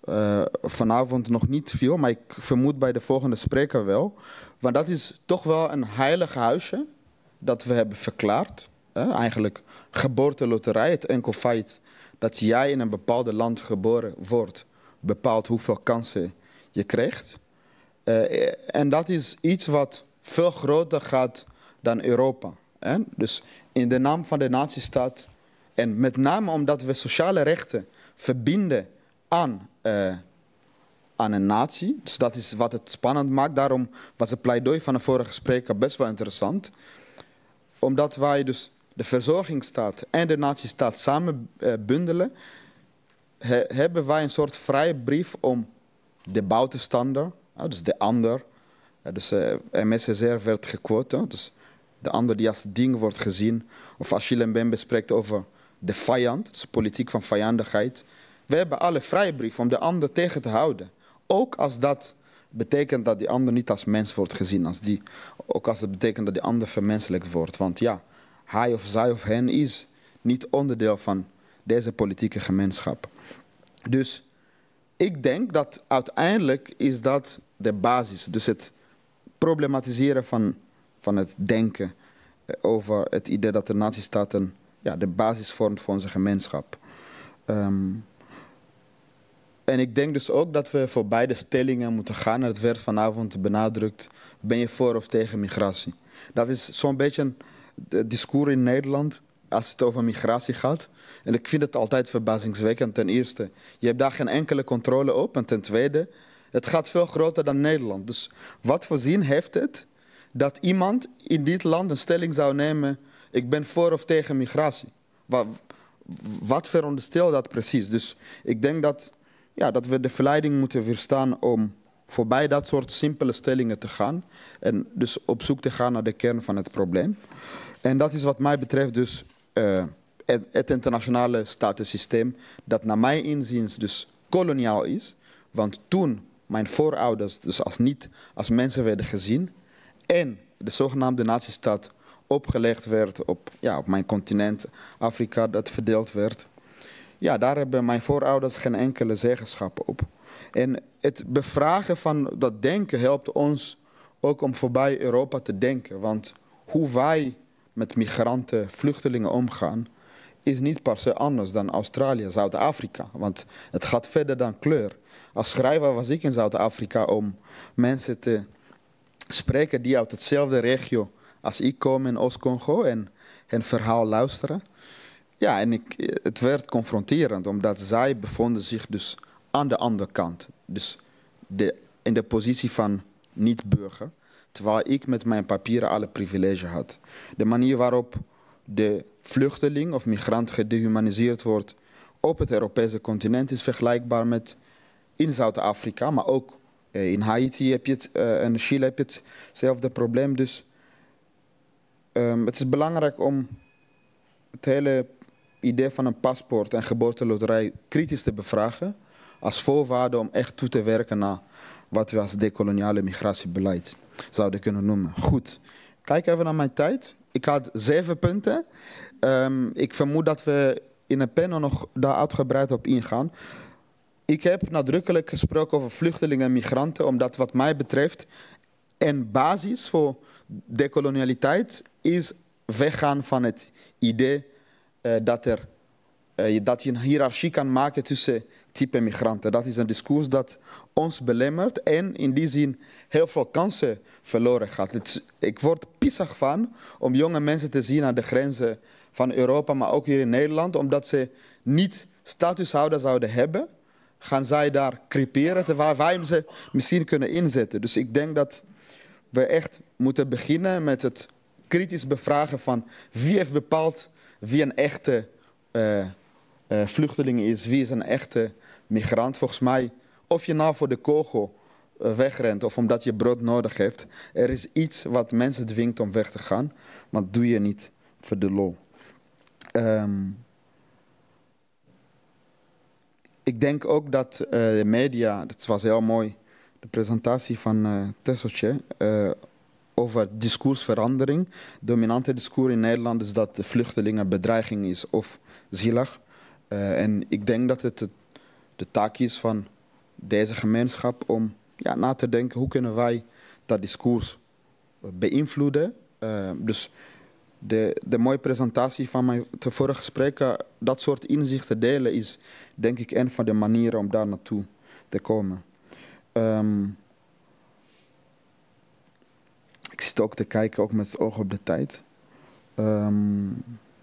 uh, vanavond nog niet viel, maar ik vermoed bij de volgende spreker wel. Want dat is toch wel een heilig huisje dat we hebben verklaard. Uh, eigenlijk geboorteloterij, het enkel feit dat jij in een bepaald land geboren wordt, bepaalt hoeveel kansen je krijgt. Uh, en dat is iets wat veel groter gaat dan Europa. Hè? Dus in de naam van de natiestaat, en met name omdat we sociale rechten verbinden aan, uh, aan een natie. Dus dat is wat het spannend maakt. Daarom was het pleidooi van de vorige spreker best wel interessant. Omdat wij dus de verzorgingsstaat en de natiestaat samen uh, bundelen, he, hebben wij een soort vrijbrief om de buitenstander, uh, dus de ander, uh, dus uh, M S S R werd gequote, uh, dus de ander die als ding wordt gezien, of Achille Mbembe spreekt over de vijand, dus de politiek van vijandigheid. We hebben alle vrijbrief om de ander tegen te houden. Ook als dat betekent dat die ander niet als mens wordt gezien. Als die, ook als het betekent dat die ander vermenselijkt wordt. Want ja, hij of zij of hen is niet onderdeel van deze politieke gemeenschap. Dus ik denk dat uiteindelijk is dat de basis. Dus het problematiseren van, van het denken over het idee dat de natiestaat een, ja, de basis vormt voor onze gemeenschap. Um, En ik denk dus ook dat we voor beide stellingen moeten gaan. Het werd vanavond benadrukt, ben je voor of tegen migratie? Dat is zo'n beetje een discours in Nederland als het over migratie gaat. En ik vind het altijd verbazingwekkend. Ten eerste, je hebt daar geen enkele controle op. En ten tweede, het gaat veel groter dan Nederland. Dus wat voor zin heeft het dat iemand in dit land een stelling zou nemen, ik ben voor of tegen migratie? Wat, wat veronderstelt dat precies? Dus ik denk dat... Ja, dat we de verleiding moeten weerstaan om voorbij dat soort simpele stellingen te gaan. En dus op zoek te gaan naar de kern van het probleem. En dat is wat mij betreft dus uh, het, het internationale statensysteem, dat naar mijn inziens dus koloniaal is. Want toen mijn voorouders dus als niet als mensen werden gezien en de zogenaamde natiestaat opgelegd werd op, ja, op mijn continent, Afrika, dat verdeeld werd. Ja, daar hebben mijn voorouders geen enkele zeggenschap op. En het bevragen van dat denken helpt ons ook om voorbij Europa te denken. Want hoe wij met migranten, vluchtelingen omgaan, is niet per se anders dan Australië, Zuid-Afrika. Want het gaat verder dan kleur. Als schrijver was ik in Zuid-Afrika om mensen te spreken die uit hetzelfde regio als ik komen in Oost-Congo en hun verhaal luisteren. Ja, en ik, het werd confronterend, omdat zij bevonden zich dus aan de andere kant. Dus de, in de positie van niet-burger, terwijl ik met mijn papieren alle privileges had. De manier waarop de vluchteling of migrant gedehumaniseerd wordt op het Europese continent is vergelijkbaar met in Zuid-Afrika, maar ook in Haiti heb je het, uh, en Chile heb je hetzelfde probleem. Dus um, het is belangrijk om het hele idee van een paspoort en geboorteloterij kritisch te bevragen als voorwaarde om echt toe te werken naar wat we als dekoloniale migratiebeleid zouden kunnen noemen. Goed, kijk even naar mijn tijd. Ik had zeven punten. Um, ik vermoed dat we in een panel nog daar uitgebreid op ingaan. Ik heb nadrukkelijk gesproken over vluchtelingen en migranten, omdat wat mij betreft een basis voor dekolonialiteit is weggaan van het idee uh, dat, er, uh, dat je een hiërarchie kan maken tussen type migranten. Dat is een discours dat ons belemmert en in die zin heel veel kansen verloren gaat. Het, ik word pissig van om jonge mensen te zien aan de grenzen van Europa, maar ook hier in Nederland, omdat ze niet statushouder zouden hebben, gaan zij daar creperen, terwijl wij ze misschien kunnen inzetten. Dus ik denk dat we echt moeten beginnen met het kritisch bevragen van wie heeft bepaald wie een echte uh, uh, vluchteling is, wie is een echte migrant. Volgens mij, of je nou voor de kogel uh, wegrent of omdat je brood nodig hebt, er is iets wat mensen dwingt om weg te gaan, maar dat doe je niet voor de lol. Um, Ik denk ook dat uh, de media, dat was heel mooi, de presentatie van uh, Tesseltje, uh, over discoursverandering. Dominante discours in Nederland is dat de vluchtelingen een bedreiging is of zielig. Uh, en ik denk dat het de taak is van deze gemeenschap om ja, na te denken hoe kunnen wij dat discours beïnvloeden. Uh, dus de, de mooie presentatie van mijn vorige gesprek, uh, dat soort inzichten delen is denk ik een van de manieren om daar naartoe te komen. Um, ik zit ook te kijken, ook met het oog op de tijd. Um,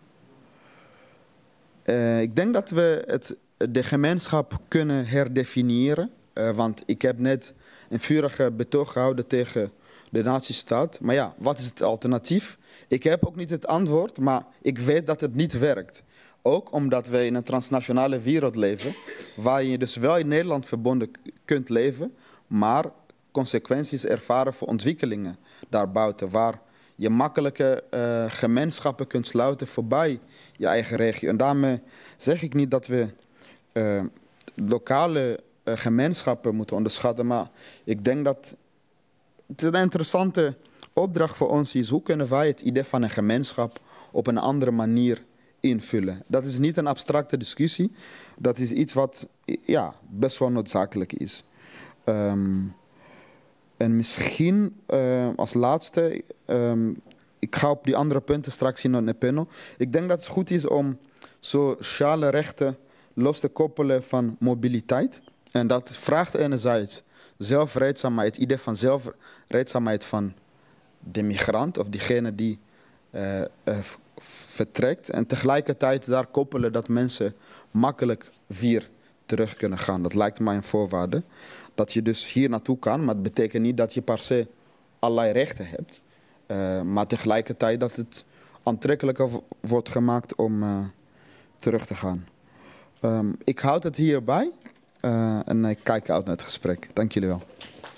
uh, ik denk dat we het, de gemeenschap kunnen herdefiniëren. Uh, want ik heb net een vurige betoog gehouden tegen de nazistaat. Maar ja, wat is het alternatief? Ik heb ook niet het antwoord, maar ik weet dat het niet werkt. Ook omdat we in een transnationale wereld leven, waar je dus wel in Nederland verbonden kunt leven, maar consequenties ervaren voor ontwikkelingen daarbuiten, waar je makkelijke uh, gemeenschappen kunt sluiten voorbij je eigen regio. En daarmee zeg ik niet dat we uh, lokale uh, gemeenschappen moeten onderschatten, maar ik denk dat het een interessante opdracht voor ons is. Hoe kunnen wij het idee van een gemeenschap op een andere manier invullen? Dat is niet een abstracte discussie. Dat is iets wat ja, best wel noodzakelijk is. Um, en misschien uh, als laatste, um, ik ga op die andere punten straks zien naar de panel. Ik denk dat het goed is om sociale rechten los te koppelen van mobiliteit. En dat vraagt enerzijds zelfredzaamheid, het idee van zelfredzaamheid van de migrant of diegene die uh, uh, vertrekt. En tegelijkertijd daar koppelen dat mensen makkelijk weer terug kunnen gaan. Dat lijkt mij een voorwaarde. Dat je dus hier naartoe kan, maar het betekent niet dat je per se allerlei rechten hebt. Uh, maar tegelijkertijd dat het aantrekkelijker wordt gemaakt om uh, terug te gaan. Um, ik houd het hierbij uh, en ik kijk uit naar het gesprek. Dank jullie wel.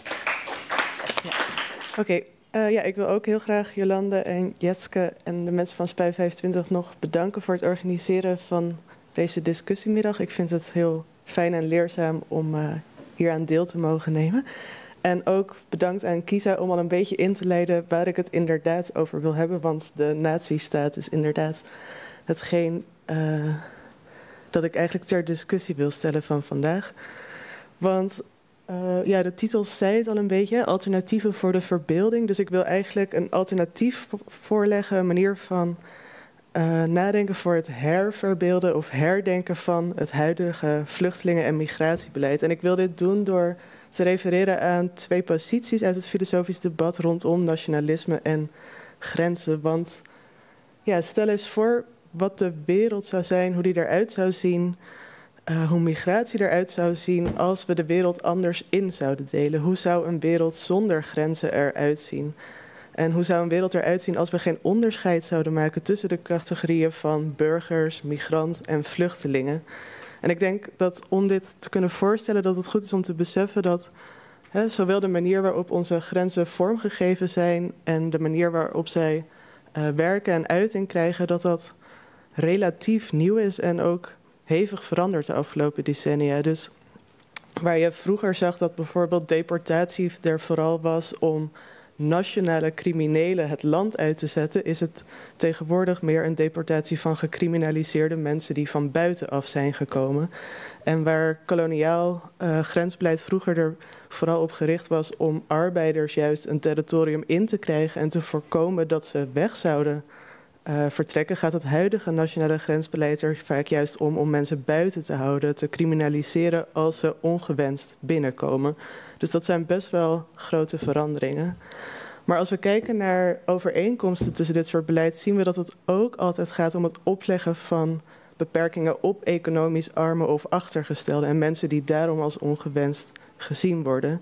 Ja. Oké. Okay. Uh, ja, ik wil ook heel graag Jolande en Jetske en de mensen van Spui vijfentwintig nog bedanken voor het organiseren van deze discussiemiddag. Ik vind het heel fijn en leerzaam om uh, hier aan deel te mogen nemen. En ook bedankt aan Kisa om al een beetje in te leiden waar ik het inderdaad over wil hebben. Want de nazistaat is inderdaad hetgeen uh, dat ik eigenlijk ter discussie wil stellen van vandaag. Want Uh, ja, de titel zei het al een beetje, alternatieven voor de verbeelding. Dus ik wil eigenlijk een alternatief voorleggen, een manier van uh, nadenken voor het herverbeelden of herdenken van het huidige vluchtelingen- en migratiebeleid. En ik wil dit doen door te refereren aan twee posities uit het filosofisch debat rondom nationalisme en grenzen. Want ja, stel eens voor wat de wereld zou zijn, hoe die eruit zou zien, Uh, hoe migratie eruit zou zien als we de wereld anders in zouden delen. Hoe zou een wereld zonder grenzen eruit zien? En hoe zou een wereld eruit zien als we geen onderscheid zouden maken tussen de categorieën van burgers, migrant en vluchtelingen? En ik denk dat om dit te kunnen voorstellen, dat het goed is om te beseffen dat hè, zowel de manier waarop onze grenzen vormgegeven zijn en de manier waarop zij uh, werken en uiting krijgen, dat dat relatief nieuw is en ook hevig veranderd de afgelopen decennia. Dus waar je vroeger zag dat bijvoorbeeld deportatie er vooral was om nationale criminelen het land uit te zetten, is het tegenwoordig meer een deportatie van gecriminaliseerde mensen die van buitenaf zijn gekomen. En waar koloniaal uh, grensbeleid vroeger er vooral op gericht was om arbeiders juist een territorium in te krijgen en te voorkomen dat ze weg zouden Uh, vertrekken, gaat het huidige nationale grensbeleid er vaak juist om om mensen buiten te houden, te criminaliseren als ze ongewenst binnenkomen. Dus dat zijn best wel grote veranderingen. Maar als we kijken naar overeenkomsten tussen dit soort beleid, zien we dat het ook altijd gaat om het opleggen van beperkingen op economisch armen of achtergestelden en mensen die daarom als ongewenst gezien worden.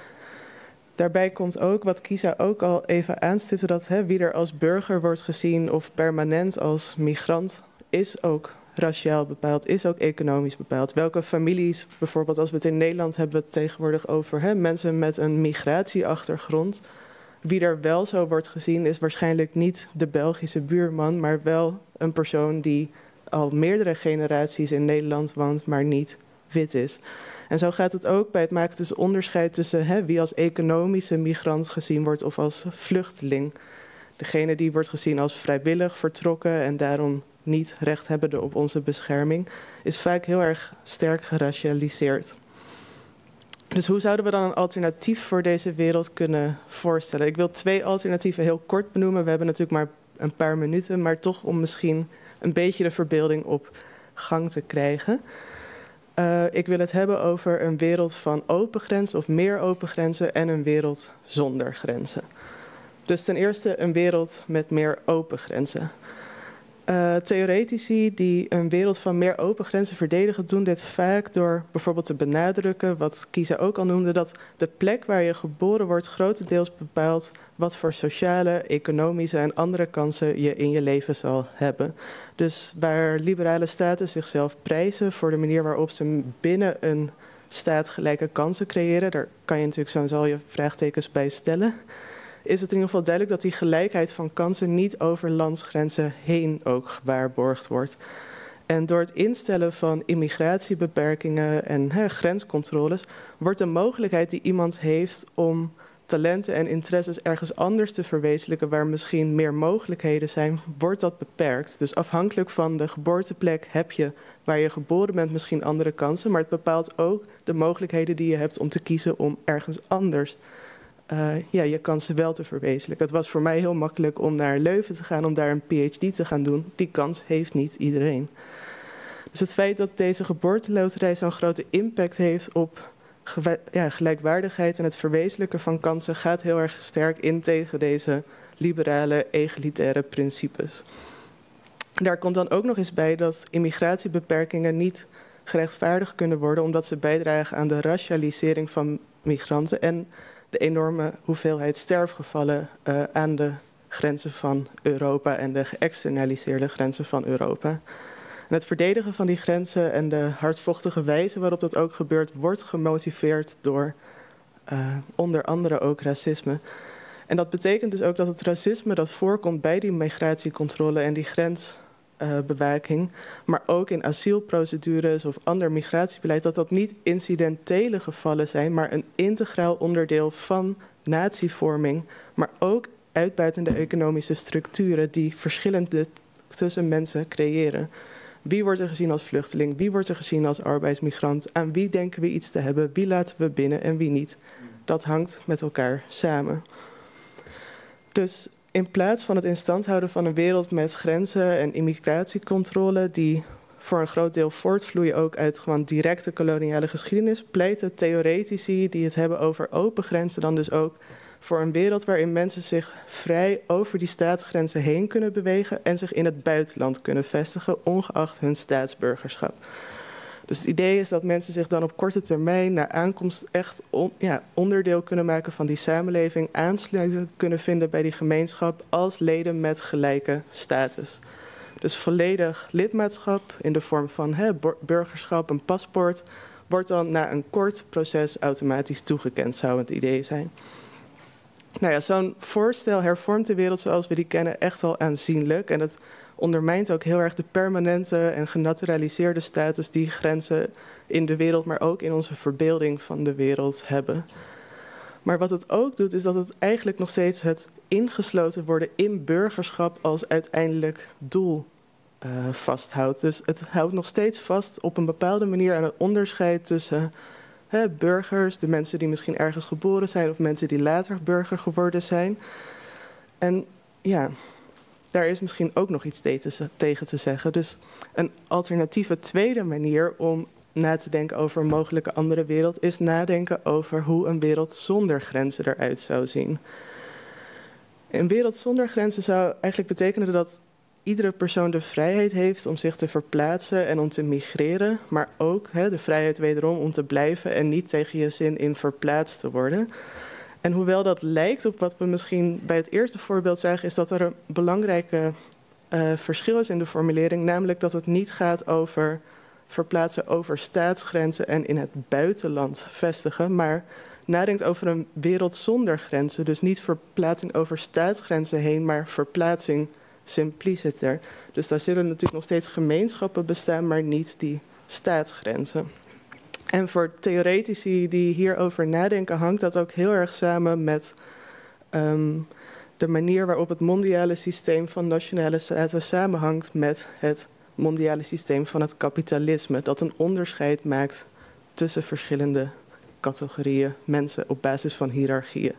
Daarbij komt ook, wat Kisa ook al even aanstipte, dat hè, wie er als burger wordt gezien of permanent als migrant, is ook raciaal bepaald, is ook economisch bepaald. Welke families, bijvoorbeeld als we het in Nederland hebben we het tegenwoordig over hè, mensen met een migratieachtergrond. Wie er wel zo wordt gezien is waarschijnlijk niet de Belgische buurman, maar wel een persoon die al meerdere generaties in Nederland woont, maar niet wit is. En zo gaat het ook bij het maken tussen onderscheid tussen hè, wie als economische migrant gezien wordt of als vluchteling. Degene die wordt gezien als vrijwillig vertrokken en daarom niet recht hebbende op onze bescherming, is vaak heel erg sterk geracialiseerd. Dus hoe zouden we dan een alternatief voor deze wereld kunnen voorstellen? Ik wil twee alternatieven heel kort benoemen. We hebben natuurlijk maar een paar minuten, maar toch om misschien een beetje de verbeelding op gang te krijgen. Uh, ik wil het hebben over een wereld van open grenzen of meer open grenzen en een wereld zonder grenzen. Dus ten eerste een wereld met meer open grenzen. Uh, theoretici die een wereld van meer open grenzen verdedigen, doen dit vaak door bijvoorbeeld te benadrukken, wat Kisa ook al noemde, dat de plek waar je geboren wordt grotendeels bepaalt wat voor sociale, economische en andere kansen je in je leven zal hebben. Dus waar liberale staten zichzelf prijzen voor de manier waarop ze binnen een staat gelijke kansen creëren, daar kan je natuurlijk zo zal je vraagtekens bij stellen, is het in ieder geval duidelijk dat die gelijkheid van kansen niet over landsgrenzen heen ook gewaarborgd wordt. En door het instellen van immigratiebeperkingen en he, grenscontroles wordt de mogelijkheid die iemand heeft om talenten en interesses ergens anders te verwezenlijken waar misschien meer mogelijkheden zijn, wordt dat beperkt. Dus afhankelijk van de geboorteplek heb je waar je geboren bent misschien andere kansen, maar het bepaalt ook de mogelijkheden die je hebt om te kiezen om ergens anders Uh, ja, je kansen wel te verwezenlijken. Het was voor mij heel makkelijk om naar Leuven te gaan, om daar een P H D te gaan doen. Die kans heeft niet iedereen. Dus het feit dat deze geboorteloterij zo'n grote impact heeft op ja, gelijkwaardigheid en het verwezenlijken van kansen gaat heel erg sterk in tegen deze liberale, egalitaire principes. Daar komt dan ook nog eens bij dat immigratiebeperkingen niet gerechtvaardigd kunnen worden omdat ze bijdragen aan de racialisering van migranten en de enorme hoeveelheid sterfgevallen uh, aan de grenzen van Europa en de geëxternaliseerde grenzen van Europa. En het verdedigen van die grenzen en de hardvochtige wijze waarop dat ook gebeurt, wordt gemotiveerd door uh, onder andere ook racisme. En dat betekent dus ook dat het racisme dat voorkomt bij die migratiecontrole en die grensbewaking, uh, maar ook in asielprocedures of ander migratiebeleid, dat dat niet incidentele gevallen zijn, maar een integraal onderdeel van natievorming, maar ook uitbuitende economische structuren die verschillende tussen mensen creëren. Wie wordt er gezien als vluchteling? Wie wordt er gezien als arbeidsmigrant? Aan wie denken we iets te hebben? Wie laten we binnen en wie niet? Dat hangt met elkaar samen. Dus in plaats van het in stand houden van een wereld met grenzen en immigratiecontrole, die voor een groot deel voortvloeien ook uit gewoon directe koloniale geschiedenis, pleiten theoretici die het hebben over open grenzen dan dus ook voor een wereld waarin mensen zich vrij over die staatsgrenzen heen kunnen bewegen en zich in het buitenland kunnen vestigen, ongeacht hun staatsburgerschap. Dus het idee is dat mensen zich dan op korte termijn na aankomst echt on, ja, onderdeel kunnen maken van die samenleving, aansluiting kunnen vinden bij die gemeenschap als leden met gelijke status. Dus volledig lidmaatschap in de vorm van he, burgerschap, een paspoort, wordt dan na een kort proces automatisch toegekend, zou het idee zijn. Nou ja, zo'n voorstel hervormt de wereld zoals we die kennen echt al aanzienlijk. En het ondermijnt ook heel erg de permanente en genaturaliseerde status die grenzen in de wereld, maar ook in onze verbeelding van de wereld hebben. Maar wat het ook doet, is dat het eigenlijk nog steeds het ingesloten worden in burgerschap als uiteindelijk doel uh, vasthoudt. Dus het houdt nog steeds vast op een bepaalde manier aan het onderscheid tussen He, burgers, de mensen die misschien ergens geboren zijn of mensen die later burger geworden zijn. En ja, daar is misschien ook nog iets tegen te zeggen. Dus een alternatieve tweede manier om na te denken over een mogelijke andere wereld is nadenken over hoe een wereld zonder grenzen eruit zou zien. Een wereld zonder grenzen zou eigenlijk betekenen dat iedere persoon de vrijheid heeft om zich te verplaatsen en om te migreren, maar ook he, de vrijheid wederom om te blijven en niet tegen je zin in verplaatst te worden. En hoewel dat lijkt op wat we misschien bij het eerste voorbeeld zagen, is dat er een belangrijke uh, verschil is in de formulering, namelijk dat het niet gaat over verplaatsen over staatsgrenzen en in het buitenland vestigen, maar nadenkt over een wereld zonder grenzen. Dus niet verplaatsing over staatsgrenzen heen, maar verplaatsing simpliciter. Dus daar zullen natuurlijk nog steeds gemeenschappen bestaan, maar niet die staatsgrenzen. En voor theoretici die hierover nadenken, hangt dat ook heel erg samen met um, de manier waarop het mondiale systeem van nationale staten samenhangt met het mondiale systeem van het kapitalisme, dat een onderscheid maakt tussen verschillende categorieën mensen op basis van hiërarchieën.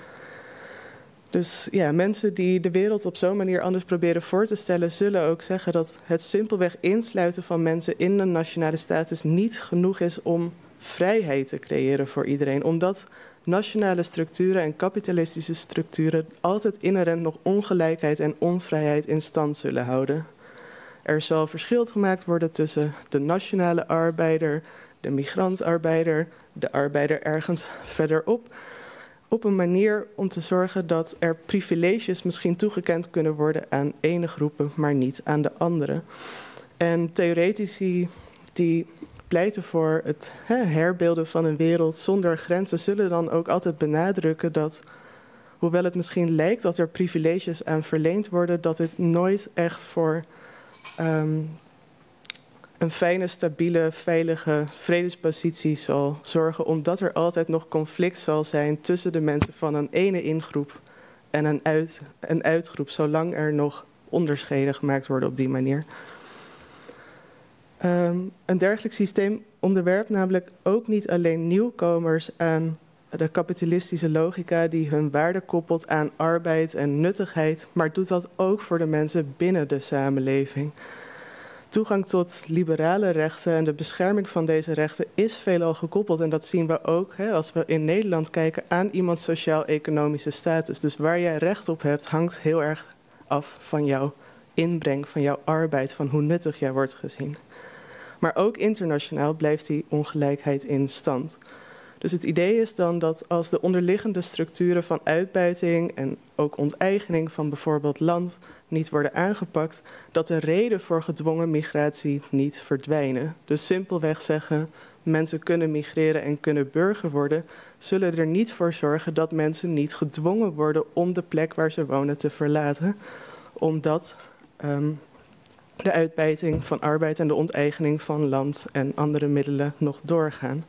Dus ja, mensen die de wereld op zo'n manier anders proberen voor te stellen, zullen ook zeggen dat het simpelweg insluiten van mensen in een nationale status niet genoeg is om vrijheid te creëren voor iedereen. Omdat nationale structuren en kapitalistische structuren altijd inherent nog ongelijkheid en onvrijheid in stand zullen houden. Er zal verschil gemaakt worden tussen de nationale arbeider, de migrantarbeider, de arbeider ergens verderop, op een manier om te zorgen dat er privileges misschien toegekend kunnen worden aan ene groepen, maar niet aan de andere. En theoretici die pleiten voor het hè, herbeelden van een wereld zonder grenzen zullen dan ook altijd benadrukken dat, hoewel het misschien lijkt dat er privileges aan verleend worden, dat dit nooit echt voor um, een fijne, stabiele, veilige vredespositie zal zorgen, omdat er altijd nog conflict zal zijn tussen de mensen van een ene ingroep en een, uit, een uitgroep, zolang er nog onderscheiden gemaakt worden op die manier. Um, een dergelijk systeem onderwerpt namelijk ook niet alleen nieuwkomers aan de kapitalistische logica die hun waarde koppelt aan arbeid en nuttigheid, maar doet dat ook voor de mensen binnen de samenleving. Toegang tot liberale rechten en de bescherming van deze rechten is veelal gekoppeld. En dat zien we ook hè, als we in Nederland kijken aan iemands sociaal-economische status. Dus waar jij recht op hebt, hangt heel erg af van jouw inbreng, van jouw arbeid, van hoe nuttig jij wordt gezien. Maar ook internationaal blijft die ongelijkheid in stand. Dus het idee is dan dat als de onderliggende structuren van uitbuiting en ook onteigening van bijvoorbeeld land niet worden aangepakt, dat de reden voor gedwongen migratie niet verdwijnen. Dus simpelweg zeggen, mensen kunnen migreren en kunnen burger worden, zullen er niet voor zorgen dat mensen niet gedwongen worden om de plek waar ze wonen te verlaten, omdat um, de uitbuiting van arbeid en de onteigening van land en andere middelen nog doorgaan.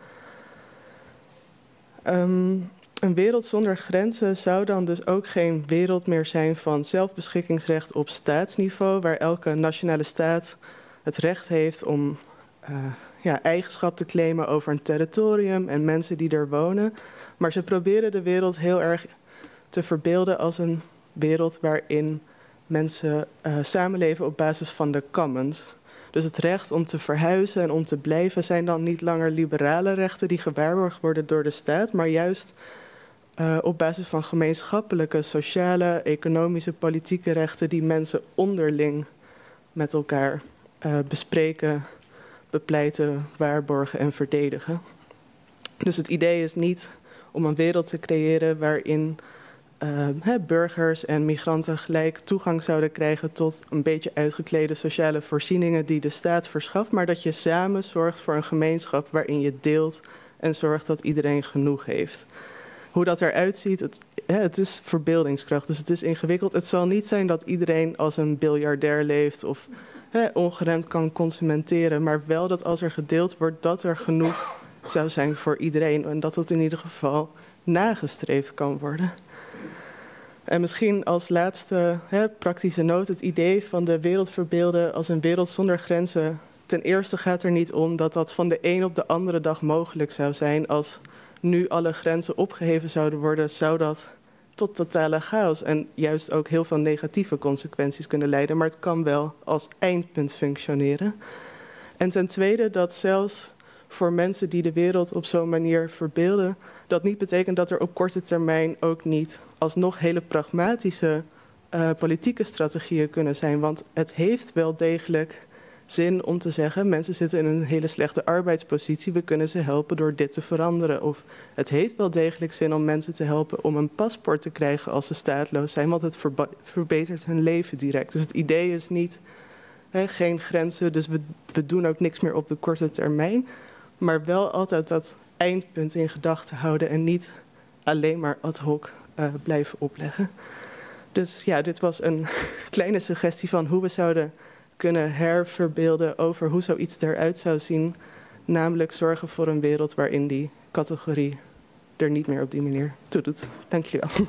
Um, een wereld zonder grenzen zou dan dus ook geen wereld meer zijn van zelfbeschikkingsrecht op staatsniveau, waar elke nationale staat het recht heeft om uh, ja, eigenschap te claimen over een territorium en mensen die er wonen. Maar ze proberen de wereld heel erg te verbeelden als een wereld waarin mensen uh, samenleven op basis van de commons. Dus het recht om te verhuizen en om te blijven zijn dan niet langer liberale rechten die gewaarborgd worden door de staat, maar juist uh, op basis van gemeenschappelijke, sociale, economische, politieke rechten die mensen onderling met elkaar uh, bespreken, bepleiten, waarborgen en verdedigen. Dus het idee is niet om een wereld te creëren waarin Uh, he, burgers en migranten gelijk toegang zouden krijgen tot een beetje uitgeklede sociale voorzieningen die de staat verschaft, maar dat je samen zorgt voor een gemeenschap waarin je deelt en zorgt dat iedereen genoeg heeft. Hoe dat eruit ziet, het, he, het is verbeeldingskracht, dus het is ingewikkeld. Het zal niet zijn dat iedereen als een biljardair leeft of he, ongeremd kan consumenteren, maar wel dat als er gedeeld wordt, dat er genoeg zou zijn voor iedereen en dat het in ieder geval nagestreefd kan worden. En misschien als laatste hè, praktische noot het idee van de wereld verbeelden als een wereld zonder grenzen. Ten eerste gaat er niet om dat dat van de een op de andere dag mogelijk zou zijn. Als nu alle grenzen opgeheven zouden worden, zou dat tot totale chaos en juist ook heel veel negatieve consequenties kunnen leiden. Maar het kan wel als eindpunt functioneren. En ten tweede dat zelfs voor mensen die de wereld op zo'n manier verbeelden, dat niet betekent dat er op korte termijn ook niet alsnog hele pragmatische uh, politieke strategieën kunnen zijn. Want het heeft wel degelijk zin om te zeggen, mensen zitten in een hele slechte arbeidspositie, we kunnen ze helpen door dit te veranderen. Of het heeft wel degelijk zin om mensen te helpen om een paspoort te krijgen als ze staatloos zijn, want het verba- verbetert hun leven direct. Dus het idee is niet, hè, geen grenzen, dus we, we doen ook niks meer op de korte termijn. Maar wel altijd dat eindpunt in gedachten houden en niet alleen maar ad hoc uh, blijven opleggen. Dus ja, dit was een kleine suggestie van hoe we zouden kunnen herverbeelden over hoe zoiets eruit zou zien. Namelijk zorgen voor een wereld waarin die categorie er niet meer op die manier toe doet. Dank jullie wel.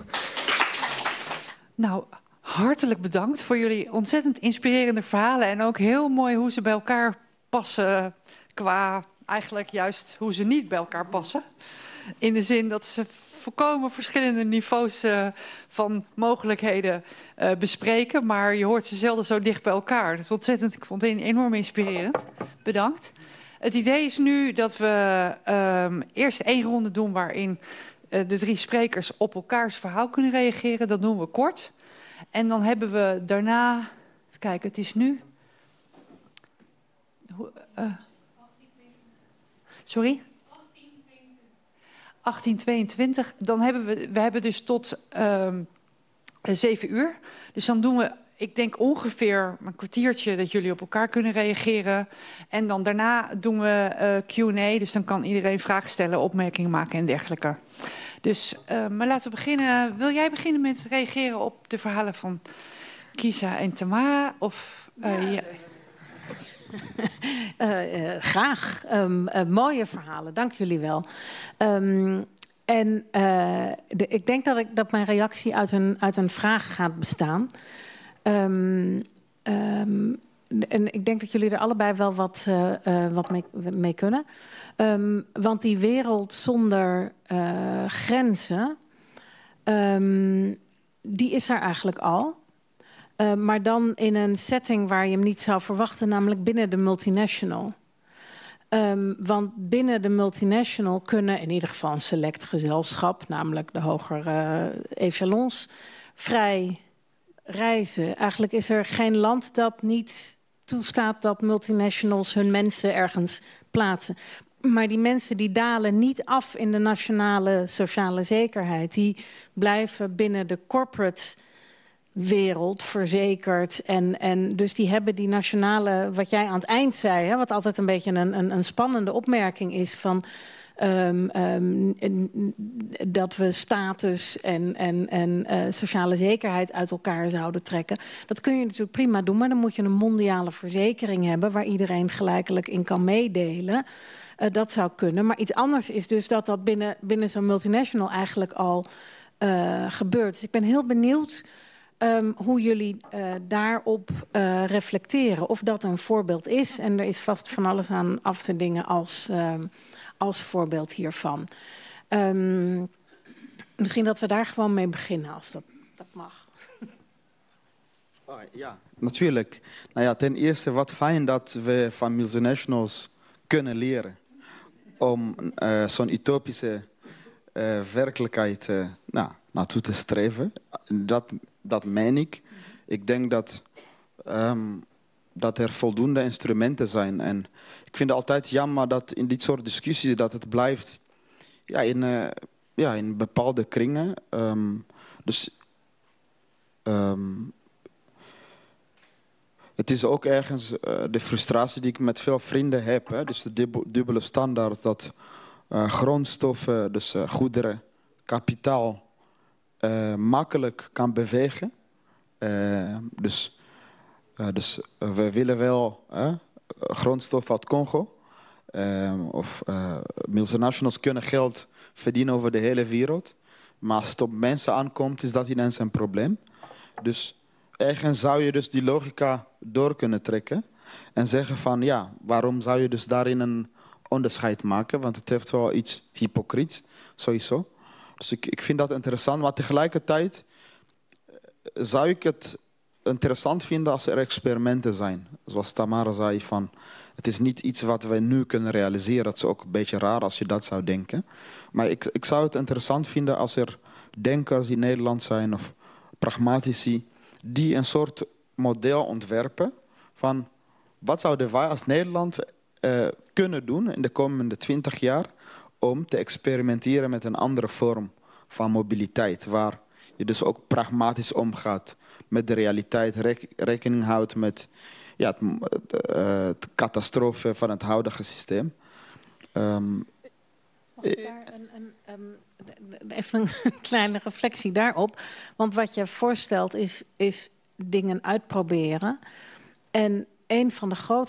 Nou, hartelijk bedankt voor jullie ontzettend inspirerende verhalen. En ook heel mooi hoe ze bij elkaar passen qua eigenlijk juist hoe ze niet bij elkaar passen. In de zin dat ze volkomen verschillende niveaus uh, van mogelijkheden uh, bespreken. Maar je hoort ze zelden zo dicht bij elkaar. Dat is ontzettend, ik vond het enorm inspirerend. Bedankt. Het idee is nu dat we um, eerst één ronde doen waarin uh, de drie sprekers op elkaars verhaal kunnen reageren. Dat doen we kort. En dan hebben we daarna... Even kijken, het is nu... Uh, sorry? achttien tweeëntwintig. Dan hebben we, we hebben dus tot um, zeven uur. Dus dan doen we, ik denk ongeveer een kwartiertje dat jullie op elkaar kunnen reageren. En dan daarna doen we uh, Q en A. Dus dan kan iedereen vragen stellen, opmerkingen maken en dergelijke. Dus, uh, maar laten we beginnen. Wil jij beginnen met reageren op de verhalen van Kisa en Tamara? Of, uh, ja. Ja. Uh, uh, graag. Um, uh, mooie verhalen, dank jullie wel. Um, en uh, de, ik denk dat, ik, dat mijn reactie uit een, uit een vraag gaat bestaan. Um, um, en ik denk dat jullie er allebei wel wat, uh, uh, wat mee, mee kunnen. Um, want die wereld zonder uh, grenzen, um, die is er eigenlijk al. Uh, maar dan in een setting waar je hem niet zou verwachten, namelijk binnen de multinational. Um, want binnen de multinational kunnen in ieder geval een select gezelschap, namelijk de hogere uh, echelons, vrij reizen. Eigenlijk is er geen land dat niet toestaat dat multinationals hun mensen ergens plaatsen. Maar die mensen die dalen niet af in de nationale sociale zekerheid. Die blijven binnen de corporate wereld verzekerd. En, en dus die hebben die nationale, wat jij aan het eind zei, hè, wat altijd een beetje een, een, een spannende opmerking is van um, um, dat we status en, en, en uh, sociale zekerheid uit elkaar zouden trekken. Dat kun je natuurlijk prima doen, maar dan moet je een mondiale verzekering hebben waar iedereen gelijkelijk in kan meedelen. Uh, dat zou kunnen. Maar iets anders is dus dat dat binnen, binnen zo'n multinational eigenlijk al uh, gebeurt. Dus ik ben heel benieuwd Um, hoe jullie uh, daarop uh, reflecteren. Of dat een voorbeeld is. En er is vast van alles aan af te dingen als, uh, als voorbeeld hiervan. Um, misschien dat we daar gewoon mee beginnen, als dat, dat mag. Oh, ja, natuurlijk. Nou ja, ten eerste, wat fijn dat we van multinationals kunnen leren. Om uh, zo'n utopische uh, werkelijkheid uh, nou, naartoe te streven. Dat... Dat meen ik. Ik denk dat, um, dat er voldoende instrumenten zijn. En ik vind het altijd jammer dat in dit soort discussies dat het blijft ja, in, uh, ja, in bepaalde kringen. Um, dus um, het is ook ergens uh, de frustratie die ik met veel vrienden heb. Hè? Dus de dubbele standaard dat uh, grondstoffen, dus uh, goederen, kapitaal Uh, makkelijk kan bewegen. Uh, dus, uh, dus uh, we willen wel uh, grondstof uit Congo. Uh, of uh, multinationals kunnen geld verdienen over de hele wereld. Maar als het op mensen aankomt, is dat ineens een probleem. Dus ergens zou je dus die logica door kunnen trekken. En zeggen van, ja, waarom zou je dus daarin een onderscheid maken? Want het heeft wel iets hypocriets, sowieso. Dus ik, ik vind dat interessant, maar tegelijkertijd zou ik het interessant vinden als er experimenten zijn. Zoals Tamara zei, van, het is niet iets wat we nu kunnen realiseren. Dat is ook een beetje raar als je dat zou denken. Maar ik, ik zou het interessant vinden als er denkers in Nederland zijn of pragmatici die een soort model ontwerpen van wat zouden wij als Nederland uh, kunnen doen in de komende twintig jaar om te experimenteren met een andere vorm van mobiliteit. Waar je dus ook pragmatisch omgaat met de realiteit. Rek rekening houdt met ja, het, het, uh, het catastrofe van het huidige systeem. Um, Mag ik daar een, een, um, even een kleine reflectie daarop. Want wat je voorstelt is, is dingen uitproberen. En een van de grote